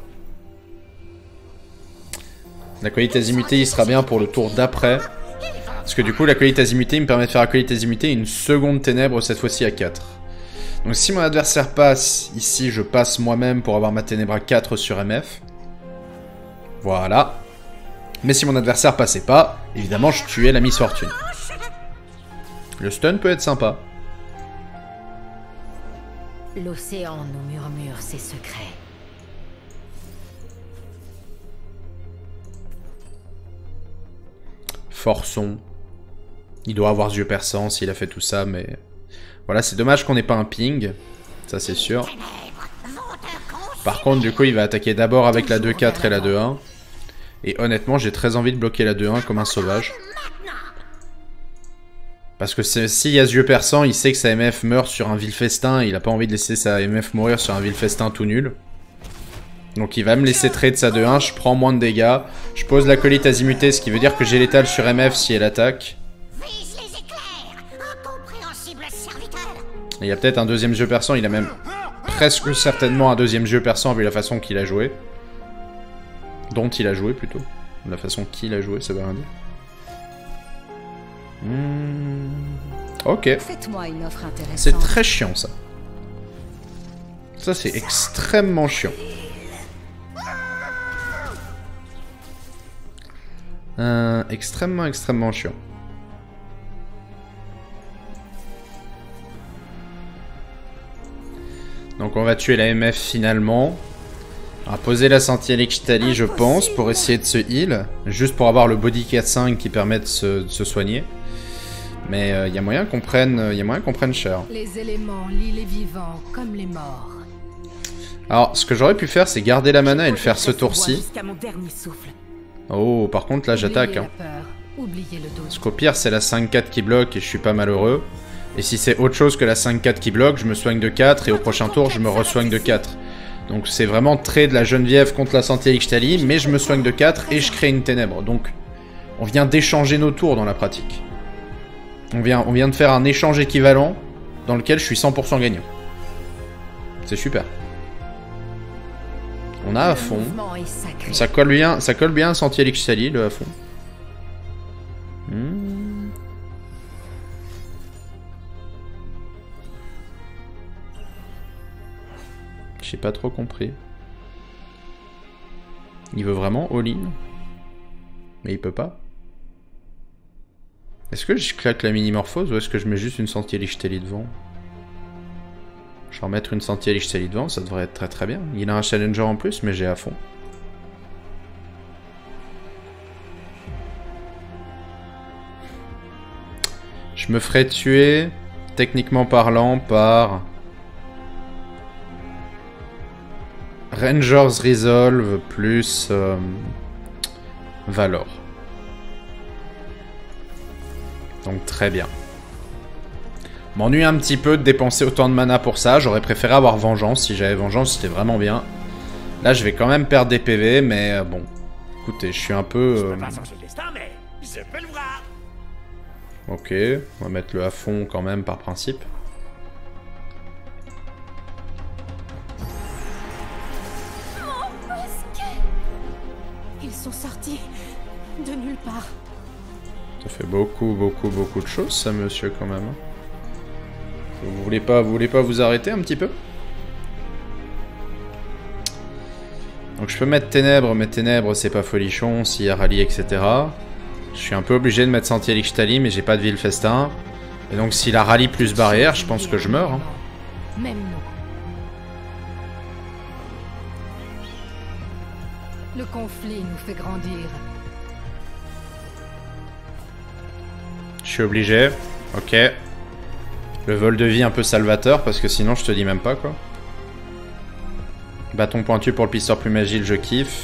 L'acolyte azimuté il sera bien pour le tour d'après. Parce que du coup l'acolyte azimuté il me permet de faire acolyte azimuté une seconde Ténèbre cette fois-ci à quatre. Donc si mon adversaire passe, ici je passe moi-même pour avoir ma Ténèbre à quatre sur M F. Voilà. Mais si mon adversaire passait pas, évidemment je tuais la Miss Fortune. Le stun peut être sympa. L'océan nous murmure ses secrets. Forçon. Il doit avoir yeux perçants s'il a fait tout ça, mais... Voilà, c'est dommage qu'on n'ait pas un ping. Ça, c'est sûr. Par contre, du coup, il va attaquer d'abord avec la deux quatre et la deux un. Et honnêtement, j'ai très envie de bloquer la deux un comme un sauvage. Parce que s'il y a ce yeux perçant, il sait que sa M F meurt sur un vil festin. Et il a pas envie de laisser sa M F mourir sur un vil festin tout nul. Donc il va me laisser trade sa deux un. Je prends moins de dégâts. Je pose l'acolyte azimuté, ce qui veut dire que j'ai l'étal sur M F si elle attaque. Et il y a peut-être un deuxième yeux perçant. Il a même presque certainement un deuxième yeux perçant vu la façon qu'il a joué. Dont il a joué plutôt. La façon qu'il a joué, ça veut rien dire. Mmh. Ok. Faites-moi une offre intéressante. C'est très chiant ça. Ça c'est extrêmement chiant. Euh, extrêmement extrêmement chiant. Donc on va tuer la M F finalement. On va poser la Sentier Ixtali je pense pour essayer de se heal. Juste pour avoir le body quatre cinq qui permet de se, de se soigner. Mais il euh, y a moyen qu'on prenne, y a moyen qu'on prenne cher. Les éléments lient les vivants comme les morts. Alors, ce que j'aurais pu faire, c'est garder la mana et le faire ce tour-ci. Jusqu'à mon dernier souffle. Oh, par contre, là, j'attaque. Hein. Parce qu'au pire, c'est la cinq quatre qui bloque et je suis pas malheureux. Et si c'est autre chose que la cinq quatre qui bloque, je me soigne de quatre et au prochain tour, je me resoigne de quatre. Donc c'est vraiment trait de la Geneviève contre la Sentier Ixtali, mais je me soigne de quatre et je crée une ténèbre. Donc, on vient d'échanger nos tours dans la pratique. On vient, on vient de faire un échange équivalent dans lequel je suis cent pour cent gagnant. C'est super. On a à fond. Ça colle bien, ça colle bien à Sentier Ixtali, le à fond. Hmm. J'ai pas trop compris. Il veut vraiment all-in? Mais il peut pas. Est-ce que je claque la mini-morphose ou est-ce que je mets juste une Sentier Ixtali devant? Je vais remettre une Sentier Ixtali devant, ça devrait être très très bien. Il a un challenger en plus, mais j'ai à fond. Je me ferai tuer, techniquement parlant, par... Rangers Resolve plus... Euh... Valor. Donc très bien. M'ennuie un petit peu de dépenser autant de mana pour ça. J'aurais préféré avoir Vengeance. Si j'avais Vengeance, c'était vraiment bien. Là, je vais quand même perdre des P V, mais euh, bon. Écoutez, je suis un peu... Euh... Ok, on va mettre le à fond quand même par principe. Ils sont sortis de nulle part. Ça fait beaucoup, beaucoup, beaucoup de choses, ça, monsieur, quand même. Vous voulez pas, vous voulez pas vous arrêter un petit peu? Donc je peux mettre Ténèbres, mais Ténèbres, c'est pas folichon, s'il y a rallye, et cetera. Je suis un peu obligé de mettre Sentier Ixtali, mais j'ai pas de ville festin. Et donc s'il a rallye plus barrière, je pense que je meurs. Hein. Même nous. Le conflit nous fait grandir. Je suis obligé. Ok. Le vol de vie un peu salvateur, parce que sinon je te dis même pas quoi. Bâton pointu pour le pisteur plume agile, je kiffe.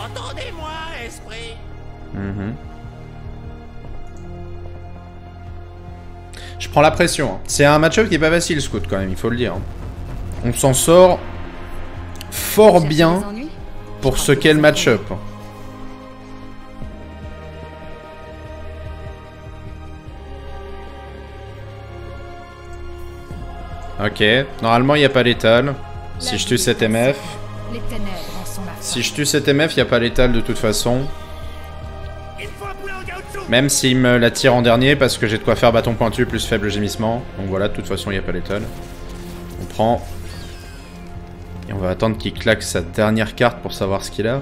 Entendez-moi, esprit. Mmh. Je prends la pression. Hein. C'est un match-up qui est pas facile, Scout, quand même, il faut le dire. Hein. On s'en sort fort bien pour ce qu'est le match-up. Ok, normalement il n'y a pas létal. Si je tue cet M F. Si je tue cet M F, il n'y a pas létal de toute façon. Même s'il me la tire en dernier parce que j'ai de quoi faire bâton pointu plus faible gémissement. Donc voilà, de toute façon il n'y a pas létal. On prend. Et on va attendre qu'il claque sa dernière carte pour savoir ce qu'il a.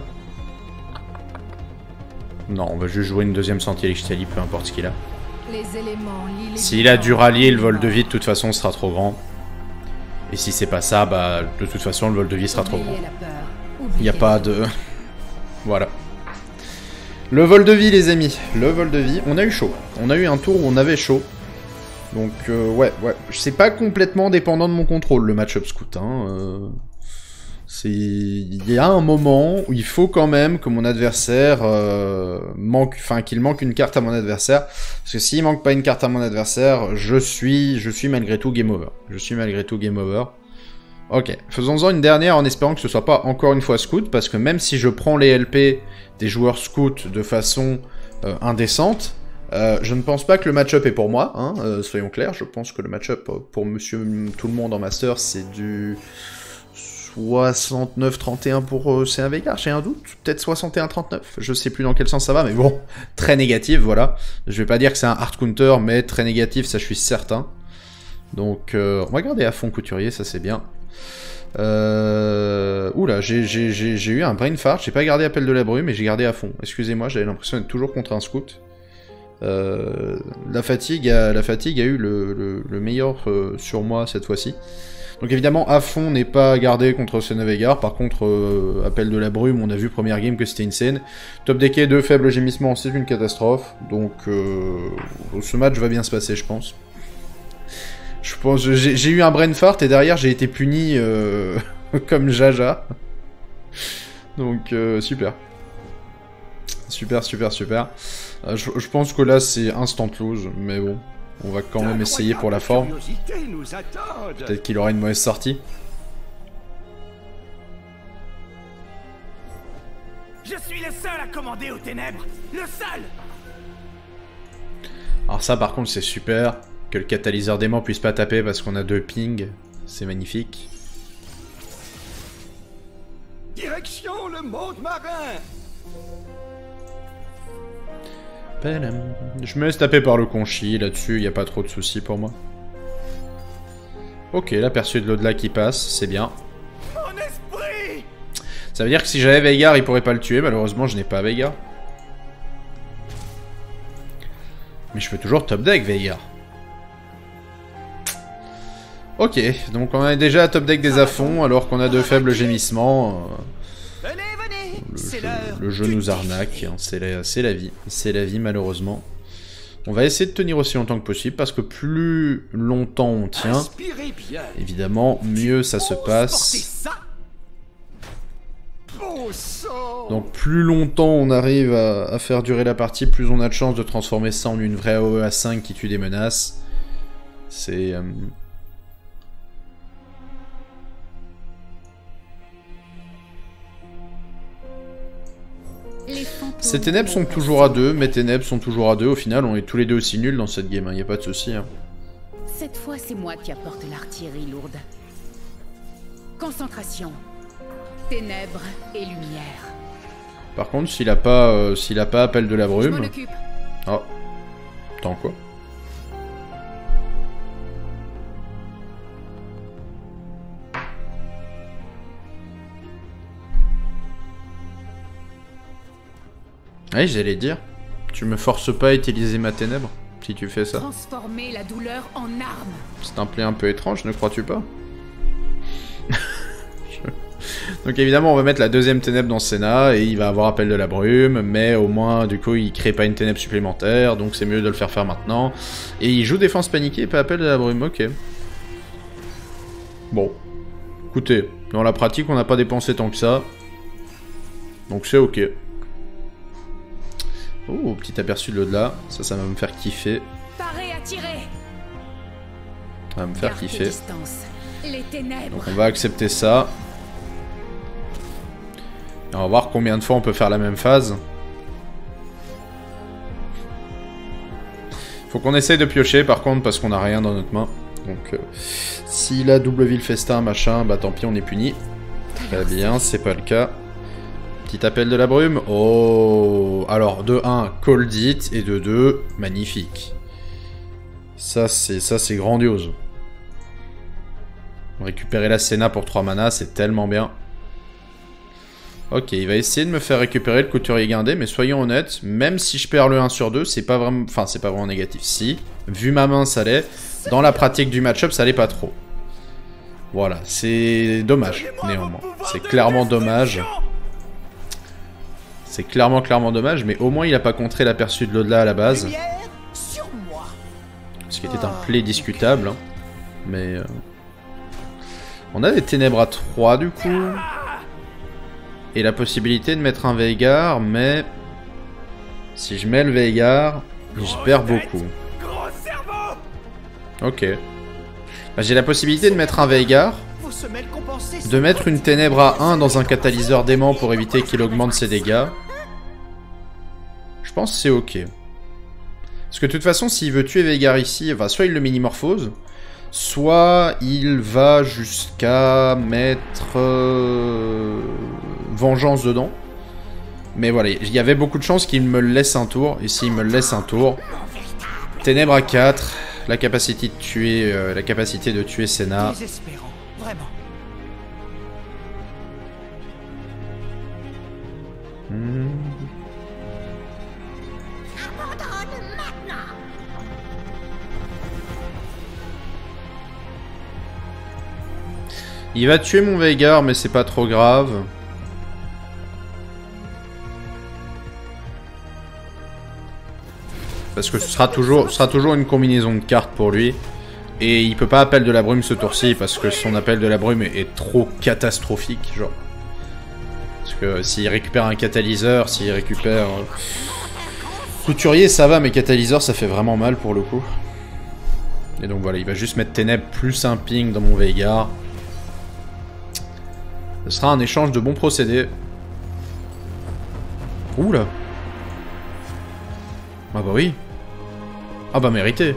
Non, on va juste jouer une deuxième Sentier Lichtali, peu importe ce qu'il a. S'il a du rallier, le vol de vie de toute façon sera trop grand. Et si c'est pas ça, bah de toute façon le vol de vie sera trop grand. Il n'y a pas de... Voilà. Le vol de vie les amis, le vol de vie, on a eu chaud. On a eu un tour où on avait chaud. Donc euh, ouais, ouais, c'est pas complètement dépendant de mon contrôle le match-up Scout. Hein. Euh... C'est... Il y a un moment où il faut quand même que mon adversaire euh, manque, enfin qu'il manque une carte à mon adversaire, parce que s'il manque pas une carte à mon adversaire, je suis, je suis malgré tout game over. Je suis malgré tout game over. Ok, faisons-en une dernière en espérant que ce soit pas encore une fois Scout, parce que même si je prends les L P des joueurs Scout de façon euh, indécente, euh, je ne pense pas que le match-up est pour moi, hein, euh, soyons clairs. Je pense que le match-up pour Monsieur Tout le Monde en Master, c'est du soixante-neuf trente et un pour euh, c'est un Veigar, j'ai un doute, peut-être soixante et un trente-neuf, je sais plus dans quel sens ça va, mais bon, très négatif, voilà. Je vais pas dire que c'est un hard counter, mais très négatif, ça je suis certain. Donc, euh, on va garder à fond Couturier, ça c'est bien. Euh... Oula, j'ai eu un brain fart, j'ai pas gardé Appel de la Brume, mais j'ai gardé à fond. Excusez-moi, j'avais l'impression d'être toujours contre un Scout. Euh... La, fatigue a, la fatigue a eu le, le, le meilleur euh, sur moi cette fois-ci. Donc évidemment, à fond n'est pas gardé contre ce Veigar. Par contre, euh, Appel de la Brume, on a vu première game que c'était insane. Top decké, deux faibles gémissements, c'est une catastrophe. Donc euh, ce match va bien se passer, je pense. Je pense, j'ai eu un brain fart et derrière j'ai été puni euh, comme Jaja. Donc euh, super. Super, super, super. Euh, je, je pense que là c'est instant lose, mais bon. On va quand même essayer pour la forme. Peut-être qu'il aura une mauvaise sortie. Je suis le seul à commander aux ténèbres. Le seul. Alors ça par contre c'est super. Que le catalyseur d'aimant puisse pas taper parce qu'on a deux pings. C'est magnifique. Direction le monde marin. Je me laisse taper par le conchi, là-dessus, il n'y a pas trop de soucis pour moi. Ok, l'aperçu de l'au-delà qui passe, c'est bien. Mon esprit. Ça veut dire que si j'avais Veigar, il pourrait pas le tuer, malheureusement je n'ai pas Veigar. Mais je peux toujours top deck Veigar. Ok, donc on est déjà à top deck des affons, alors qu'on a de faibles gémissements. Venez, venez. Le jeu, le jeu nous arnaque, hein. C'est la, la vie, c'est la vie malheureusement. On va essayer de tenir aussi longtemps que possible, parce que plus longtemps on tient, évidemment, mieux ça se passe. Donc plus longtemps on arrive à, à faire durer la partie, plus on a de chances de transformer ça en une vraie A O E à cinq qui tue des menaces. C'est... Euh... Ces ténèbres sont toujours à deux, mes ténèbres sont toujours à deux. Au final, on est tous les deux aussi nuls dans cette game, il hein, n'y a pas de souci. Hein. Cette fois, c'est moi qui apporte l'artillerie lourde. Concentration, ténèbres et lumière. Par contre, s'il a pas, euh, s'il a pas Appel de la Brume... Oh. Attends, quoi? Ouais, j'allais dire. Tu me forces pas à utiliser ma ténèbre, si tu fais ça. Transformer la douleur en arme. C'est un play un peu étrange, ne crois-tu pas? Donc évidemment, on va mettre la deuxième ténèbre dans Senna, et il va avoir Appel de la Brume, mais au moins, du coup, il crée pas une ténèbre supplémentaire, donc c'est mieux de le faire faire maintenant. Et il joue défense paniquée et pas Appel de la Brume, ok. Bon. Écoutez, dans la pratique, on n'a pas dépensé tant que ça. Donc c'est ok. Oh, petit aperçu de l'au-delà. Ça, ça va me faire kiffer. Parez à tirer. Ça va me faire Garde tes kiffer. distances. Les ténèbres. Donc on va accepter ça. Et on va voir combien de fois on peut faire la même phase. Faut qu'on essaye de piocher par contre parce qu'on a rien dans notre main. Donc euh, s'il a double ville festin machin, bah tant pis on est puni. Très bien, c'est pas le cas. Petit appel de la brume. Oh, alors de un, Cold It, et de deux, magnifique. Ça c'est ça c'est grandiose. Récupérer la Senna pour trois manas, c'est tellement bien. Ok, il va essayer de me faire récupérer le couturier guindé, mais soyons honnêtes, même si je perds le un sur deux, c'est pas vraiment, enfin c'est pas vraiment négatif. Si, vu ma main ça l'est, dans la pratique du match-up ça l'est pas trop. Voilà, c'est dommage néanmoins. C'est clairement dommage. C'est clairement clairement dommage, mais au moins il a pas contré l'aperçu de l'au-delà à la base. Ce qui était un play discutable, hein. Mais... Euh... On a des ténèbres à trois du coup. Et la possibilité de mettre un Veigar, mais... Si je mets le Veigar, je perds beaucoup. Ok. Bah, j'ai la possibilité de mettre un Veigar, de mettre une ténèbre à un dans un catalyseur d'aimant pour éviter qu'il augmente ses dégâts. Je pense que c'est ok. Parce que de toute façon, s'il veut tuer Veigar ici, enfin, soit il le minimorphose, soit il va jusqu'à mettre euh, Vengeance dedans. Mais voilà, il y avait beaucoup de chances qu'il me le laisse un tour. Et s'il me le laisse un tour, Ténèbres à quatre, la capacité de tuer, euh, la capacité de tuer Senna. Hmm. Il va tuer mon Veigar, mais c'est pas trop grave. Parce que ce sera toujours, ce sera toujours une combinaison de cartes pour lui. Et il peut pas appel de la brume ce tour-ci, parce que son appel de la brume est, est trop catastrophique, genre. Parce que s'il récupère un catalyseur, s'il récupère... Euh... Couturier, ça va, mais catalyseur, ça fait vraiment mal pour le coup. Et donc voilà, il va juste mettre Ténèbres plus un ping dans mon Veigar. Ce sera un échange de bons procédés. Ouh là. Ah bah oui. Ah bah mérité.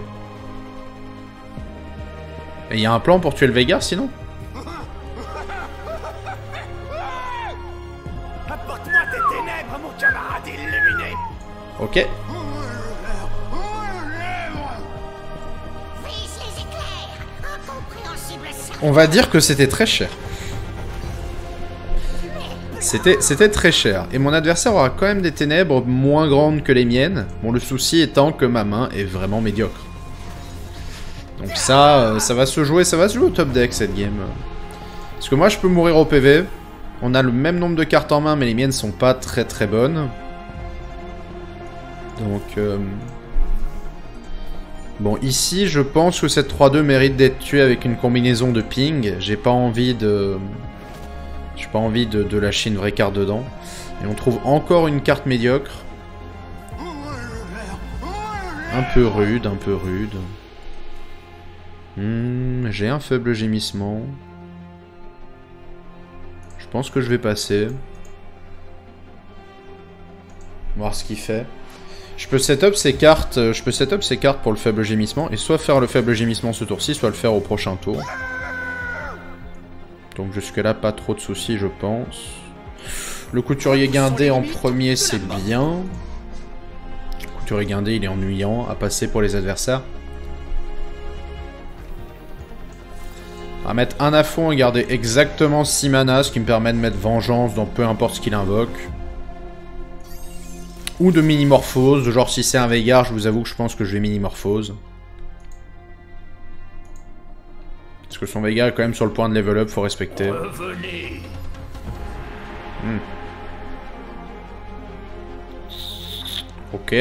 Et il y a un plan pour tuer le Veigar sinon? Apporte-moi tes ténèbres, mon camarade illuminé. Ok. On va dire que c'était très cher. C'était c'était très cher. Et mon adversaire aura quand même des ténèbres moins grandes que les miennes. Bon, le souci étant que ma main est vraiment médiocre. Donc ça, euh, ça va se jouer, ça va se jouer au top deck cette game. Parce que moi je peux mourir au P V. On a le même nombre de cartes en main, mais les miennes sont pas très très bonnes. Donc... Euh... Bon, ici, je pense que cette trois deux mérite d'être tuée avec une combinaison de ping. J'ai pas envie de... J'ai pas envie de, de lâcher une vraie carte dedans. Et on trouve encore une carte médiocre. Un peu rude, un peu rude. Hmm, j'ai un faible gémissement. Je pense que je vais passer. Voir ce qu'il fait. Je peux setup ces cartes, je peux setup ces cartes pour le faible gémissement et soit faire le faible gémissement ce tour-ci, soit le faire au prochain tour. Donc jusque là, pas trop de soucis, je pense. Le couturier guindé en premier, c'est bien. Le couturier guindé, il est ennuyant à passer pour les adversaires. On va mettre un à fond et garder exactement six manas, ce qui me permet de mettre vengeance dans peu importe ce qu'il invoque. Ou de mini-morphose, de genre si c'est un Veigar, je vous avoue que je pense que je vais mini-morphose. Parce que son Veigar est quand même sur le point de level up, faut respecter. Hmm. Ok.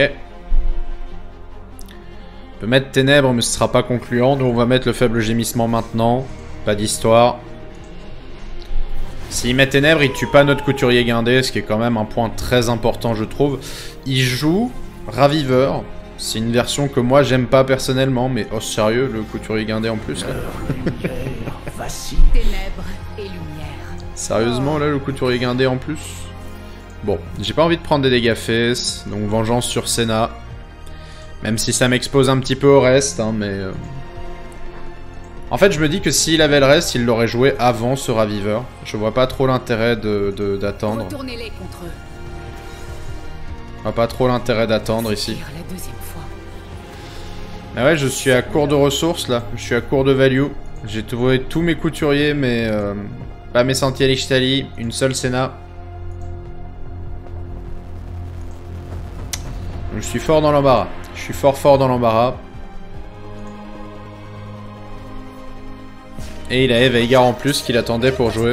On peut mettre Ténèbres, mais ce sera pas concluant, donc on va mettre le faible gémissement maintenant. Pas d'histoire. S'il met Ténèbres, il tue pas notre couturier guindé, ce qui est quand même un point très important, je trouve. Il joue Raviveur. C'est une version que moi, j'aime pas personnellement, mais oh, sérieux, le couturier guindé en plus, là. Ténèbres et lumière. Sérieusement, là, le couturier guindé en plus. Bon, j'ai pas envie de prendre des dégâts face, donc vengeance sur Senna. Même si ça m'expose un petit peu au reste, hein, mais... Euh... En fait, je me dis que s'il avait le reste, il l'aurait joué avant ce Raviveur. Je vois pas trop l'intérêt de, de, d'attendre. Retournez-les contre eux. Je vois pas trop l'intérêt d'attendre ici. La deuxième fois. Mais ouais, je suis à court de ressources, là. Je suis à court de value. J'ai trouvé tous mes couturiers, mais... Euh... Pas mes Sentiers Lichtali, une seule Senna. Je suis fort dans l'embarras. Je suis fort fort dans l'embarras. Et il avait Veigar en plus qu'il attendait pour jouer.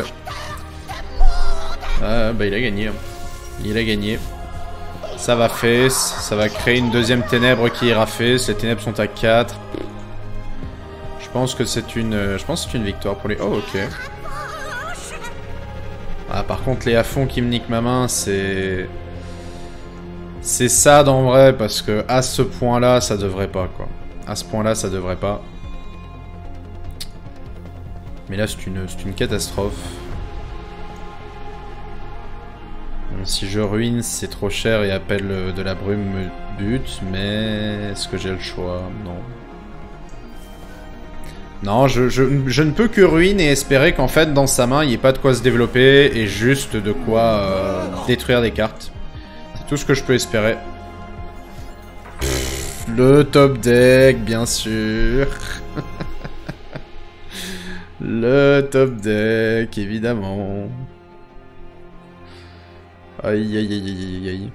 Ah bah il a gagné. Il a gagné. Ça va face. Ça va créer une deuxième ténèbre qui ira face. Les ténèbres sont à quatre. Je pense que c'est une... Je pense que c'est une victoire pour les... Oh ok. Ah par contre les à fond qui me niquent ma main c'est... C'est sad en vrai parce que à ce point là ça devrait pas quoi. À ce point là ça devrait pas. Mais là c'est une, c'est une catastrophe. Bon, si je ruine c'est trop cher et appel de la brume me bute. Mais est-ce que j'ai le choix? Non. Non, je, je, je ne peux que ruine et espérer qu'en fait dans sa main il n'y ait pas de quoi se développer et juste de quoi euh, détruire des cartes. C'est tout ce que je peux espérer. Pff, le top deck, bien sûr. Le top deck, évidemment. Aïe aïe aïe aïe aïe.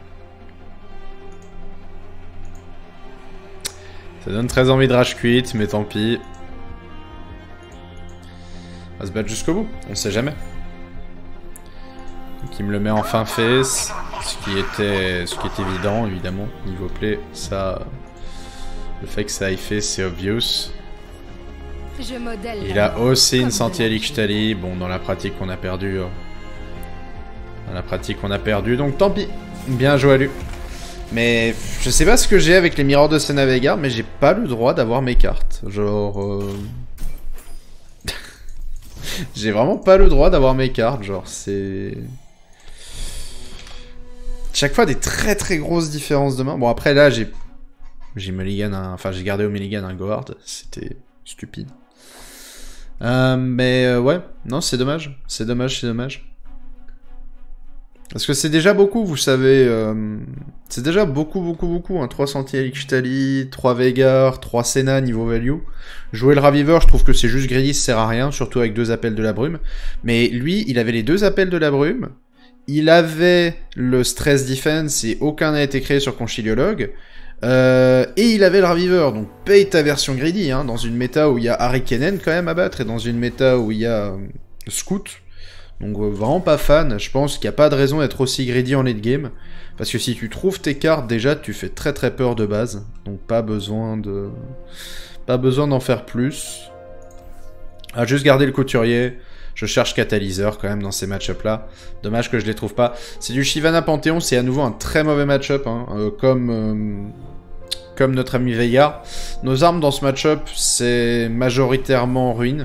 Ça donne très envie de rage quit, mais tant pis. On va se battre jusqu'au bout, on sait jamais. Donc il me le met en fin face, ce qui était, ce qui est évident évidemment. Niveau play, ça, le fait que ça aille face c'est obvious. Je modèle. Il a aussi une Sentier Lichtali. Bon, dans la pratique on a perdu. Hein. Dans la pratique on a perdu, donc tant pis. Bien joué à lui. Mais je sais pas ce que j'ai avec les miroirs de Senna Veigar, mais j'ai pas le droit d'avoir mes cartes. Genre... Euh... J'ai vraiment pas le droit d'avoir mes cartes, genre c'est... Chaque fois des très très grosses différences de main. Bon après là j'ai... J'ai mulligan un... Enfin j'ai gardé au mulligan un Gohard, c'était stupide. Euh, mais euh, ouais, non c'est dommage, c'est dommage, c'est dommage. Parce que c'est déjà beaucoup, vous savez, euh... c'est déjà beaucoup, beaucoup, beaucoup, hein. trois Sentiers Lichtali, trois Veigar, trois Senna niveau value. Jouer le Raviveur, je trouve que c'est juste greedy, ça sert à rien, surtout avec deux appels de la brume. Mais lui, il avait les deux appels de la brume, il avait le Stress Defense et aucun n'a été créé sur Conciliologue. Euh, et il avait le Raviveur, donc paye ta version greedy, hein, dans une méta où il y a Harikenen quand même à battre, et dans une méta où il y a euh, Scout. Donc euh, vraiment pas fan, je pense qu'il n'y a pas de raison d'être aussi greedy en late game. Parce que si tu trouves tes cartes, déjà tu fais très très peur de base. Donc pas besoin de... Pas besoin d'en faire plus. Ah, juste garder le couturier. Je cherche catalyseur quand même dans ces match-up là. Dommage que je les trouve pas. C'est du Shyvana Panthéon, c'est à nouveau un très mauvais match-up. Hein, euh, comme... Euh... Comme notre ami Veigar. Nos armes dans ce match-up, c'est majoritairement ruine.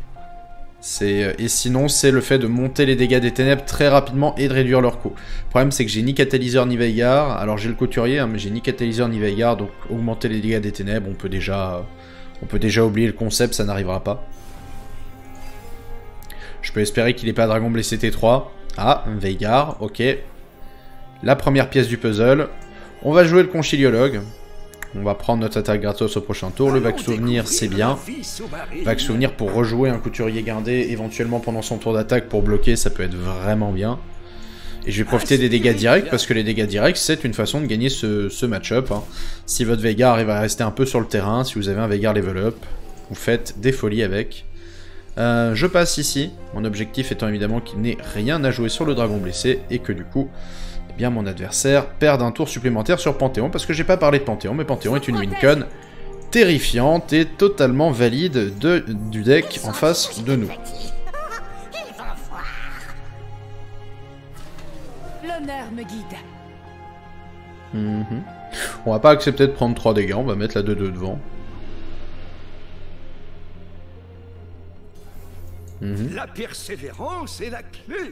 Et sinon, c'est le fait de monter les dégâts des ténèbres très rapidement et de réduire leur coût. Le problème, c'est que j'ai ni catalyseur ni Veigar. Alors, j'ai le couturier, hein, mais j'ai ni catalyseur ni Veigar. Donc, augmenter les dégâts des ténèbres, on peut déjà, on peut déjà oublier le concept, ça n'arrivera pas. Je peux espérer qu'il n'ait pas Dragon Blessé T trois. Ah, Veigar, ok. La première pièce du puzzle. On va jouer le Conciliologue. On va prendre notre attaque gratos au prochain tour. Le Vague Souvenir, c'est bien. Vague Souvenir pour rejouer un couturier guindé éventuellement pendant son tour d'attaque pour bloquer, ça peut être vraiment bien. Et je vais profiter des dégâts directs parce que les dégâts directs, c'est une façon de gagner ce, ce match-up. Hein. Si votre Veigar arrive à rester un peu sur le terrain, si vous avez un Veigar level up, vous faites des folies avec. Euh, je passe ici, mon objectif étant évidemment qu'il n'ait rien à jouer sur le dragon blessé et que du coup... bien mon adversaire perd un tour supplémentaire sur Panthéon, parce que j'ai pas parlé de Panthéon, mais Panthéon est une wincon terrifiante et totalement valide de, du deck en face de nous. L'honneur me guide. Mm-hmm. On va pas accepter de prendre trois dégâts, on va mettre la deux deux devant. Mm-hmm. La persévérance est la clé.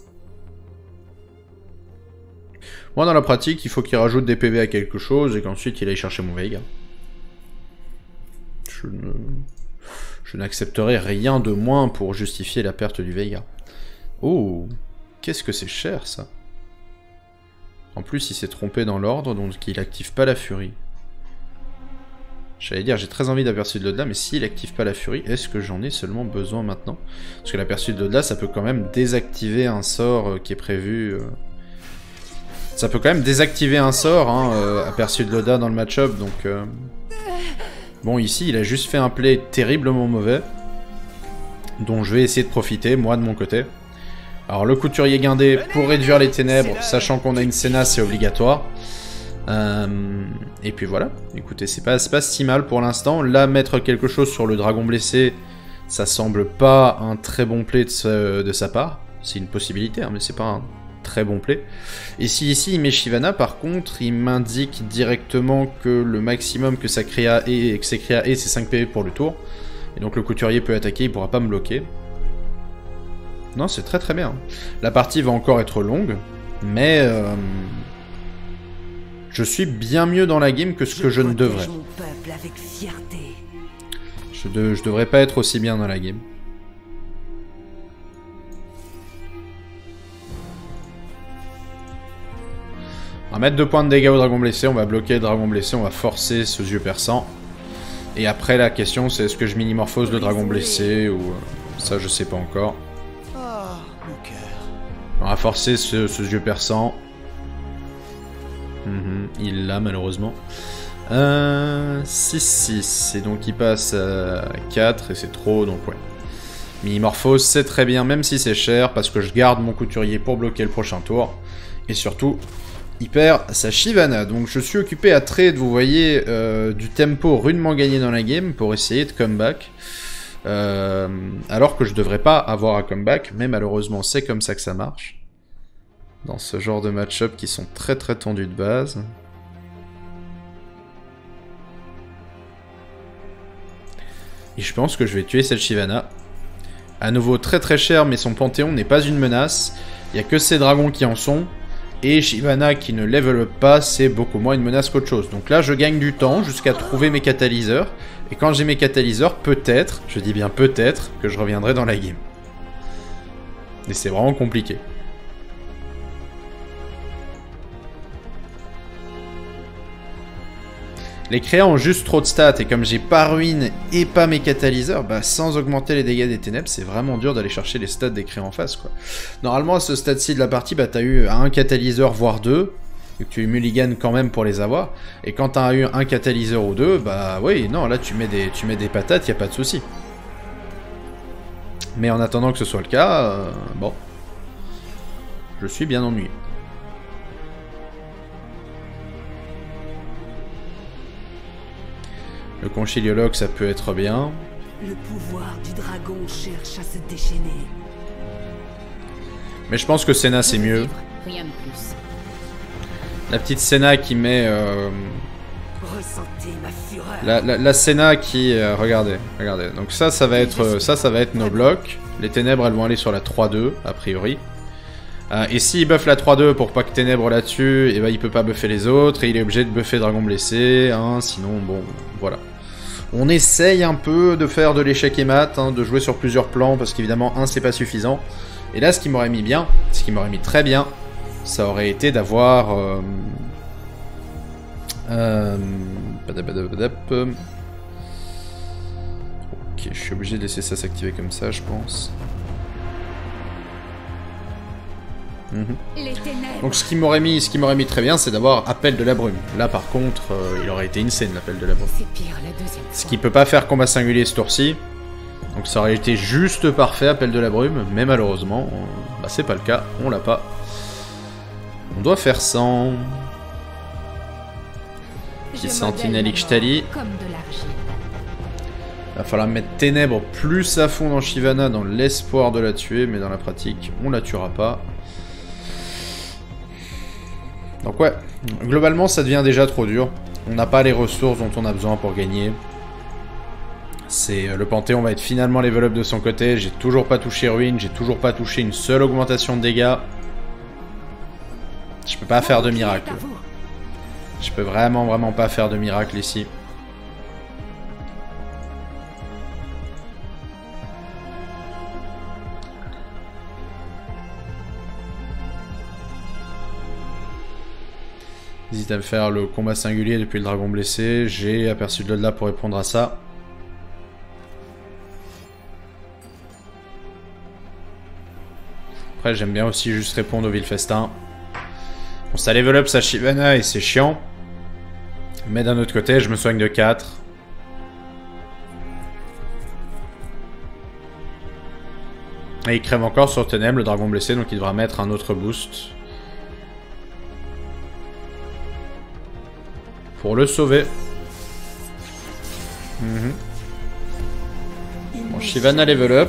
Moi, dans la pratique, il faut qu'il rajoute des P V à quelque chose et qu'ensuite il aille chercher mon Veiga. Je ne... Je n'accepterai rien de moins pour justifier la perte du Veiga. Oh, qu'est-ce que c'est cher, ça. En plus, il s'est trompé dans l'ordre, donc il active pas la furie. J'allais dire, j'ai très envie d'aperçu de l'au-delà, mais s'il active pas la furie, est-ce que j'en ai seulement besoin maintenant? Parce que l'aperçu de l'au-delà, ça peut quand même désactiver un sort euh, qui est prévu... Euh... Ça peut quand même désactiver un sort, hein, euh, aperçu de l'au-delà dans le match-up, donc... Euh... Bon, ici, il a juste fait un play terriblement mauvais, dont je vais essayer de profiter, moi, de mon côté. Alors, le couturier guindé pour réduire les ténèbres, sachant qu'on a une Senna, c'est obligatoire. Euh, et puis voilà, écoutez, c'est pas, pas si mal pour l'instant. Là, mettre quelque chose sur le dragon blessé, ça semble pas un très bon play de, ce, de sa part. C'est une possibilité, hein, mais c'est pas un très bon play. Et si ici il met Shyvana, par contre, il m'indique directement que le maximum que ça crée à et que c'est créé à et c'est cinq P V pour le tour. Et donc le couturier peut attaquer, il pourra pas me bloquer. Non, c'est très très bien. La partie va encore être longue, mais euh, je suis bien mieux dans la game que ce que je, je ne devrais. Mon peuple avec fierté. Je, de, je devrais pas être aussi bien dans la game. On va mettre deux points de dégâts au dragon blessé, on va bloquer le dragon blessé, on va forcer ce yeux perçant. Et après la question c'est est-ce que je minimorphose le dragon blessé ou... Ça je sais pas encore. On va forcer ce, ce yeux perçant. Mmh, il l'a malheureusement. Euh, six six, et donc il passe à quatre et c'est trop, donc ouais. Minimorphose c'est très bien même si c'est cher parce que je garde mon couturier pour bloquer le prochain tour. Et surtout... il perd sa Shyvana, donc je suis occupé à trade, vous voyez, euh, du tempo rudement gagné dans la game pour essayer de comeback. Euh, alors que je devrais pas avoir à comeback, mais malheureusement c'est comme ça que ça marche. Dans ce genre de match-up qui sont très très tendus de base. Et je pense que je vais tuer cette Shyvana. À nouveau très très cher, mais son panthéon n'est pas une menace. Il n'y a que ces dragons qui en sont. Et Shyvana qui ne level pas, c'est beaucoup moins une menace qu'autre chose. Donc là, je gagne du temps jusqu'à trouver mes catalyseurs. Et quand j'ai mes catalyseurs, peut-être, je dis bien peut-être, que je reviendrai dans la game. Et c'est vraiment compliqué. Les créas ont juste trop de stats, et comme j'ai pas ruine et pas mes catalyseurs, bah sans augmenter les dégâts des ténèbres, c'est vraiment dur d'aller chercher les stats des créas en face, quoi. Normalement, à ce stade-ci de la partie, bah t'as eu un catalyseur, voire deux, et que tu mulliganes quand même pour les avoir, et quand t'as eu un catalyseur ou deux, bah oui, non, là tu mets des, tu mets des patates, y a pas de souci. Mais en attendant que ce soit le cas, euh, bon, je suis bien ennuyé. Le conchyliologue, ça peut être bien. Le pouvoir du dragon cherche à se déchaîner. Mais je pense que Senna, c'est mieux. Rien de plus. La petite Senna qui met... Euh... Ressentez ma fureur. La, la, la Senna qui... Euh, regardez, regardez. Donc ça, ça va être, ça, ça va être nos blocs. Les ténèbres, elles vont aller sur la trois deux, a priori. Euh, et s'il buff la trois deux pour pas que ténèbres là-dessus, et ben il peut pas buffer les autres, et il est obligé de buffer dragon blessé, hein, sinon, bon, voilà. On essaye un peu de faire de l'échec et mat, hein, de jouer sur plusieurs plans, parce qu'évidemment, un, c'est pas suffisant. Et là, ce qui m'aurait mis bien, ce qui m'aurait mis très bien, ça aurait été d'avoir... Euh... Euh... Ok, je suis obligé de laisser ça s'activer comme ça, je pense. Mmh. Donc ce qui m'aurait mis, ce qui m'aurait mis très bien, c'est d'avoir appel de la brume. Là par contre, euh, il aurait été insane l'appel de la brume. Pire, la ce qui peut pas faire combat singulier ce tour-ci. Donc ça aurait été juste parfait appel de la brume, mais malheureusement, on... bah, c'est pas le cas, on l'a pas. On doit faire sans. Petit sentinelle Ixtali. Va falloir mettre ténèbres plus à fond dans Shyvana dans l'espoir de la tuer, mais dans la pratique, on la tuera pas. Donc ouais, globalement ça devient déjà trop dur. On n'a pas les ressources dont on a besoin pour gagner. C'est le Panthéon va être finalement level up de son côté. J'ai toujours pas touché Ruine, j'ai toujours pas touché une seule augmentation de dégâts. Je peux pas faire de miracle. Je peux vraiment vraiment pas faire de miracle ici. Hésite à me faire le combat singulier depuis le dragon blessé. J'ai aperçu de l'au-delà pour répondre à ça. Après j'aime bien aussi juste répondre au Vilfestin. Bon, ça level up sa Shyvana et c'est chiant. Mais d'un autre côté je me soigne de quatre. Et il crève encore sur Ténèbres, le dragon blessé, donc il devra mettre un autre boost. Pour le sauver. Mmh. Bon, Shyvana level up.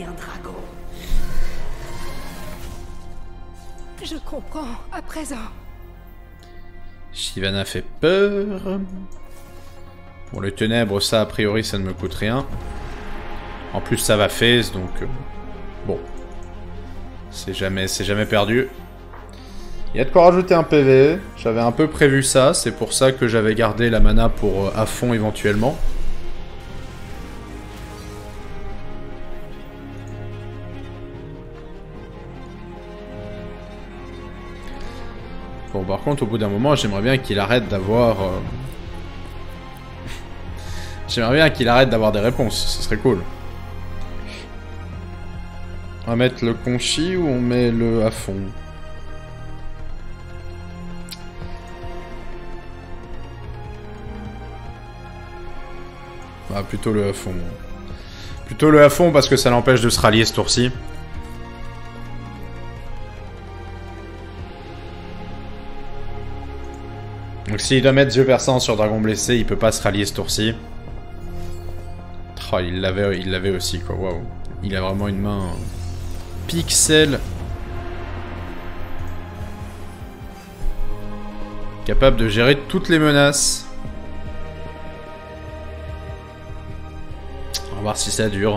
Je comprends, à présent. Shyvana fait peur. Bon, le Ténèbres, ça, a priori, ça ne me coûte rien. En plus, ça va phase, donc... Euh, bon. C'est jamais, c'est jamais perdu. Il y a de quoi rajouter un P V. J'avais un peu prévu ça. C'est pour ça que j'avais gardé la mana pour euh, à fond éventuellement. Bon, par contre, au bout d'un moment, j'aimerais bien qu'il arrête d'avoir... Euh... j'aimerais bien qu'il arrête d'avoir des réponses. Ce serait cool. On va mettre le Conchi ou on met le à fond? Ah, plutôt le à fond. Plutôt le à fond parce que ça l'empêche de se rallier ce tour-ci. Donc s'il doit mettre yeux perçants sur dragon blessé, il peut pas se rallier ce tour-ci. Oh, il l'avait il l'avait aussi quoi, waouh. Il a vraiment une main pixel. Capable de gérer toutes les menaces. On va voir si ça dure.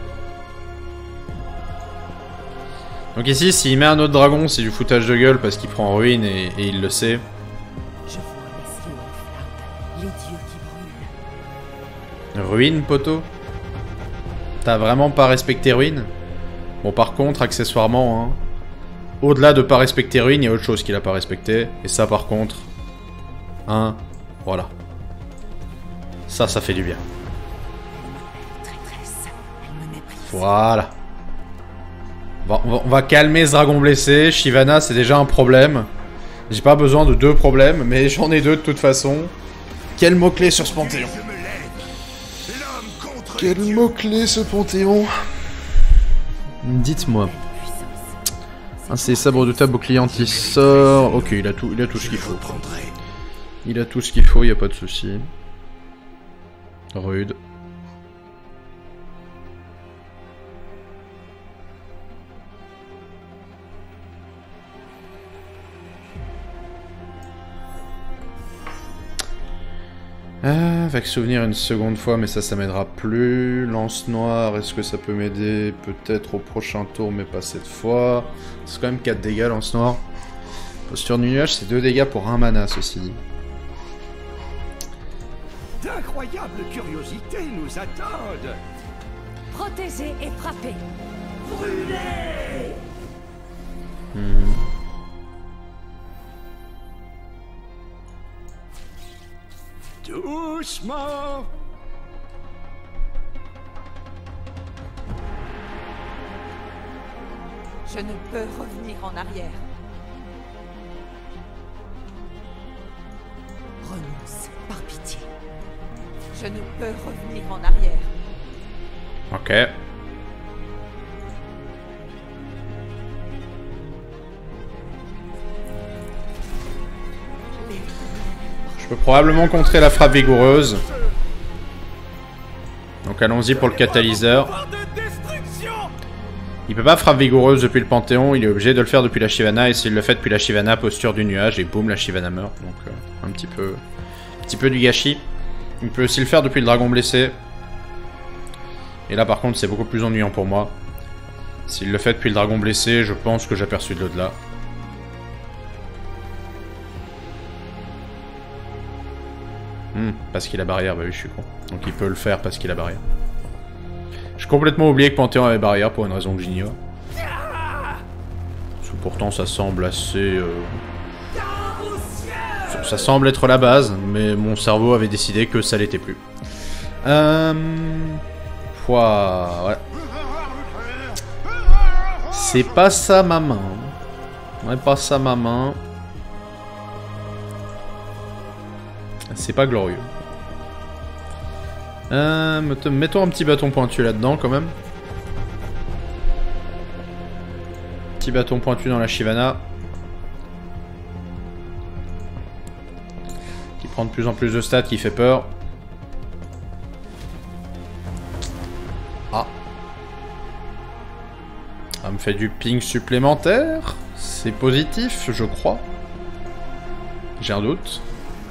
Donc ici, s'il met un autre dragon, c'est du foutage de gueule parce qu'il prend ruine et, et il le sait. Je vois les cieux en flammes, les dieux qui brûlent. Ruine, poteau? T'as vraiment pas respecté ruine? Bon, par contre, accessoirement, hein, au-delà de pas respecter ruine, il y a autre chose qu'il a pas respecté. Et ça, par contre, hein, voilà. Ça, ça fait du bien. Voilà. On va, on va, on va calmer ce dragon blessé. Shyvana, c'est déjà un problème. J'ai pas besoin de deux problèmes, mais j'en ai deux de toute façon. Quel mot-clé sur ce Panthéon? Quel mot-clé ce Panthéon? Dites-moi. Ah, c'est sabre de table bouclier anti-sort. Ok, il a tout, il a tout ce qu'il faut. Il a tout ce qu'il faut, il n'y a pas de souci. Rude. Ah, va que souvenir une seconde fois, mais ça, ça m'aidera plus. Lance noire, est-ce que ça peut m'aider? Peut-être au prochain tour, mais pas cette fois. C'est quand même quatre dégâts, lance noire. Posture du nuage, c'est deux dégâts pour un mana, ceci dit. D'incroyables curiosités nous attendent. Protéger et frapper. Brûlez! Mmh. Doucement. Je ne peux revenir en arrière. Renonce, par pitié. Je ne peux revenir en arrière. Ok. Je peux probablement contrer la frappe vigoureuse. Donc allons-y pour le catalyseur. Il peut pas frappe vigoureuse depuis le Panthéon, il est obligé de le faire depuis la Shyvana, et s'il le fait depuis la Shyvana, posture du nuage, et boum, la Shyvana meurt. Donc euh, un petit peu, un petit peu du gâchis. Il peut aussi le faire depuis le dragon blessé. Et là par contre c'est beaucoup plus ennuyant pour moi. S'il le fait depuis le dragon blessé, je pense que j'aperçus de l'au-delà. Hmm, parce qu'il a barrière, bah oui je suis con. Donc il peut le faire parce qu'il a barrière. J'ai complètement oublié que Panthéon avait barrière pour une raison que j'ignore. Parce que pourtant ça semble assez... Euh... Ça, ça semble être la base, mais mon cerveau avait décidé que ça l'était plus. Euh... Pouah... Ouais. C'est pas ça ma main. Ouais, pas ça ma main. C'est pas glorieux. Euh, mettons un petit bâton pointu là-dedans quand même. Petit bâton pointu dans la Shyvana. Qui prend de plus en plus de stats, qui fait peur. Ah. Ça me fait du ping supplémentaire. C'est positif, je crois. J'ai un doute.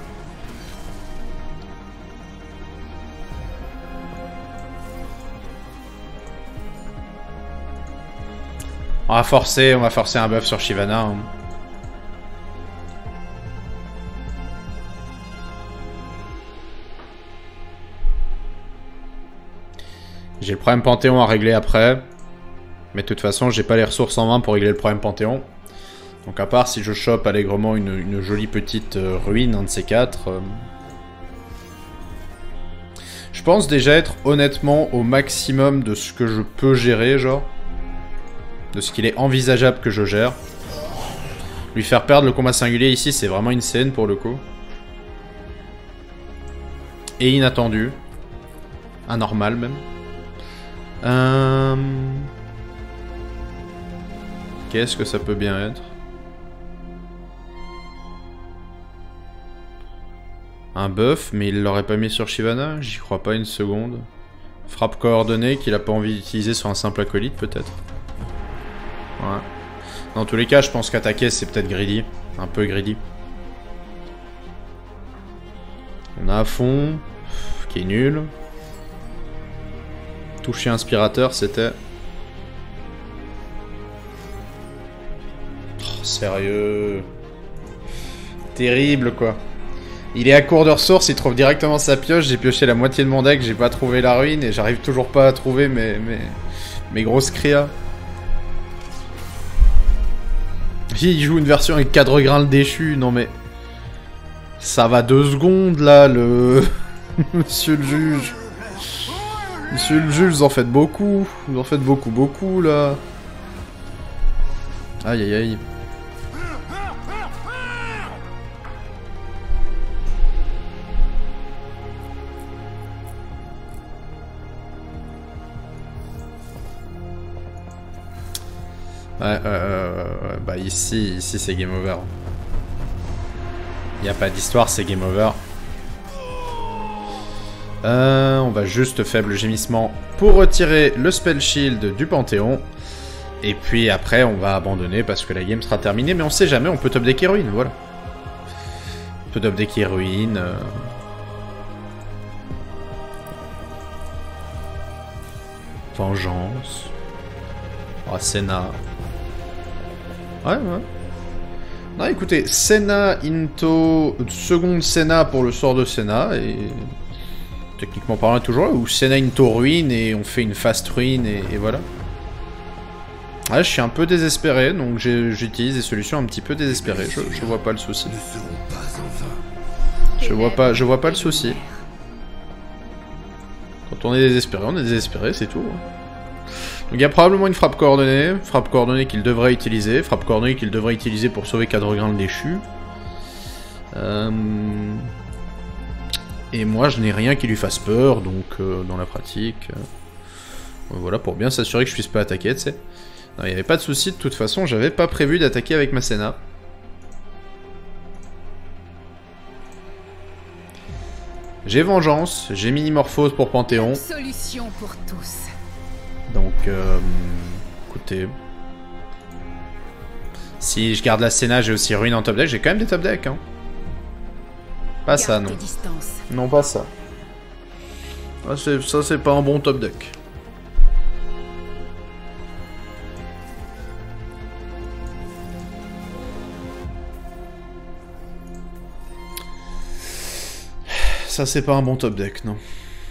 On va forcer, on va forcer un buff sur Shyvana. Hein. J'ai le problème Panthéon à régler après. Mais de toute façon, j'ai pas les ressources en main pour régler le problème Panthéon. Donc à part si je chope allègrement une, une jolie petite euh, ruine, un de ces quatre. Euh... Je pense déjà être honnêtement au maximum de ce que je peux gérer, genre. De ce qu'il est envisageable que je gère. Lui faire perdre le combat singulier ici, c'est vraiment insane pour le coup. Et inattendu. Anormal même. Euh... Qu'est-ce que ça peut bien être? Un buff, mais il l'aurait pas mis sur Shyvana? J'y crois pas une seconde. Frappe coordonnée qu'il a pas envie d'utiliser sur un simple acolyte peut-être. Ouais. Dans tous les cas, je pense qu'attaquer c'est peut-être greedy. Un peu greedy. On a à fond. Qui est nul. Toucher inspirateur, c'était... Oh, sérieux. Terrible quoi. Il est à court de ressources, il trouve directement sa pioche. J'ai pioché la moitié de mon deck, j'ai pas trouvé la ruine et j'arrive toujours pas à trouver mes, mes, mes grosses créas. Il joue une version avec cadre grain le déchu, non mais... Ça va deux secondes là, le... Monsieur le juge. Monsieur le juge, vous en faites beaucoup. Vous en faites beaucoup, beaucoup là. Aïe aïe aïe. Ouais, euh, euh, bah ici, ici c'est game over. Il n'y a pas d'histoire, c'est game over. Euh, on va juste faible gémissement pour retirer le spell shield du Panthéon. Et puis après, on va abandonner parce que la game sera terminée. Mais on sait jamais, on peut top deck héroïne, voilà. On peut top deck héroïne. Euh... Vengeance. Oh, Senna. Ouais, ouais. Non, écoutez, Senna into... Seconde Senna pour le sort de Senna, et... Techniquement parlant, toujours là, ou Senna into ruine, et on fait une fast ruine, et, et voilà. Ouais, je suis un peu désespéré, donc j'utilise des solutions un petit peu désespérées, je, je vois pas le souci. Je vois pas, je vois pas le souci. Quand on est désespéré, on est désespéré, c'est tout. Donc il y a probablement une frappe coordonnée, frappe coordonnée qu'il devrait utiliser, frappe coordonnée qu'il devrait utiliser pour sauver Cadregrain le déchu. Euh... Et moi je n'ai rien qui lui fasse peur, donc euh, dans la pratique... Euh... Voilà, pour bien s'assurer que je puisse pas attaquer, tu sais. Non, il n'y avait pas de souci, de toute façon, j'avais pas prévu d'attaquer avec ma Senna. J'ai vengeance, j'ai minimorphose pour Panthéon. Solution pour tous. Donc, euh, Écoutez... Si je garde la Senna, j'ai aussi ruine en top deck. J'ai quand même des top decks, hein. Pas Garde ça, non. tes distances. Non, pas ça. Ah, ça, c'est pas un bon top deck. Ça, c'est pas un bon top deck, non.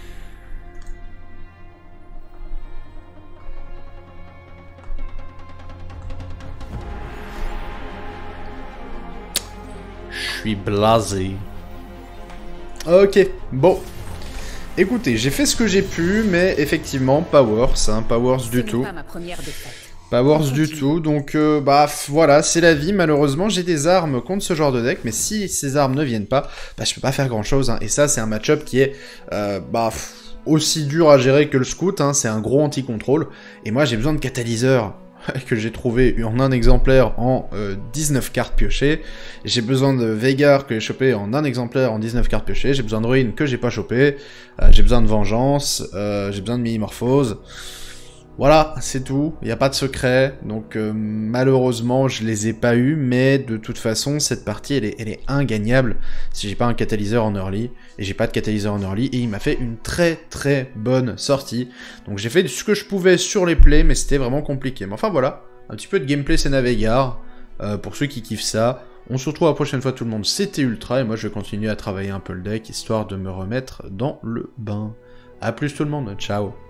Je suis blasé. Ok, bon. Écoutez, j'ai fait ce que j'ai pu, mais effectivement, pas worse, hein, pas worse du tout. Pas ma première défaite. Pas worse du tout, donc euh, bah voilà, c'est la vie, malheureusement, j'ai des armes contre ce genre de deck, mais si ces armes ne viennent pas, bah je peux pas faire grand chose, hein, et ça c'est un match-up qui est euh, bah aussi dur à gérer que le scout, hein, c'est un gros anti-contrôle, et moi j'ai besoin de catalyseurs que j'ai trouvé en un exemplaire en euh, dix-neuf cartes piochées, j'ai besoin de Veigar que j'ai chopé en un exemplaire en dix-neuf cartes piochées, j'ai besoin de ruine que j'ai pas chopé, euh, j'ai besoin de vengeance, euh, j'ai besoin de mini-morphose. Voilà, c'est tout, il n'y a pas de secret, donc euh, malheureusement je les ai pas eu, mais de toute façon cette partie elle est, elle est ingagnable si j'ai pas un catalyseur en early, et j'ai pas de catalyseur en early, et il m'a fait une très très bonne sortie, donc j'ai fait ce que je pouvais sur les plays, mais c'était vraiment compliqué, mais enfin voilà, un petit peu de gameplay Senna Veigar, euh, pour ceux qui kiffent ça, on se retrouve la prochaine fois tout le monde, c'était Ultra, et moi je vais continuer à travailler un peu le deck, histoire de me remettre dans le bain. A plus tout le monde, ciao.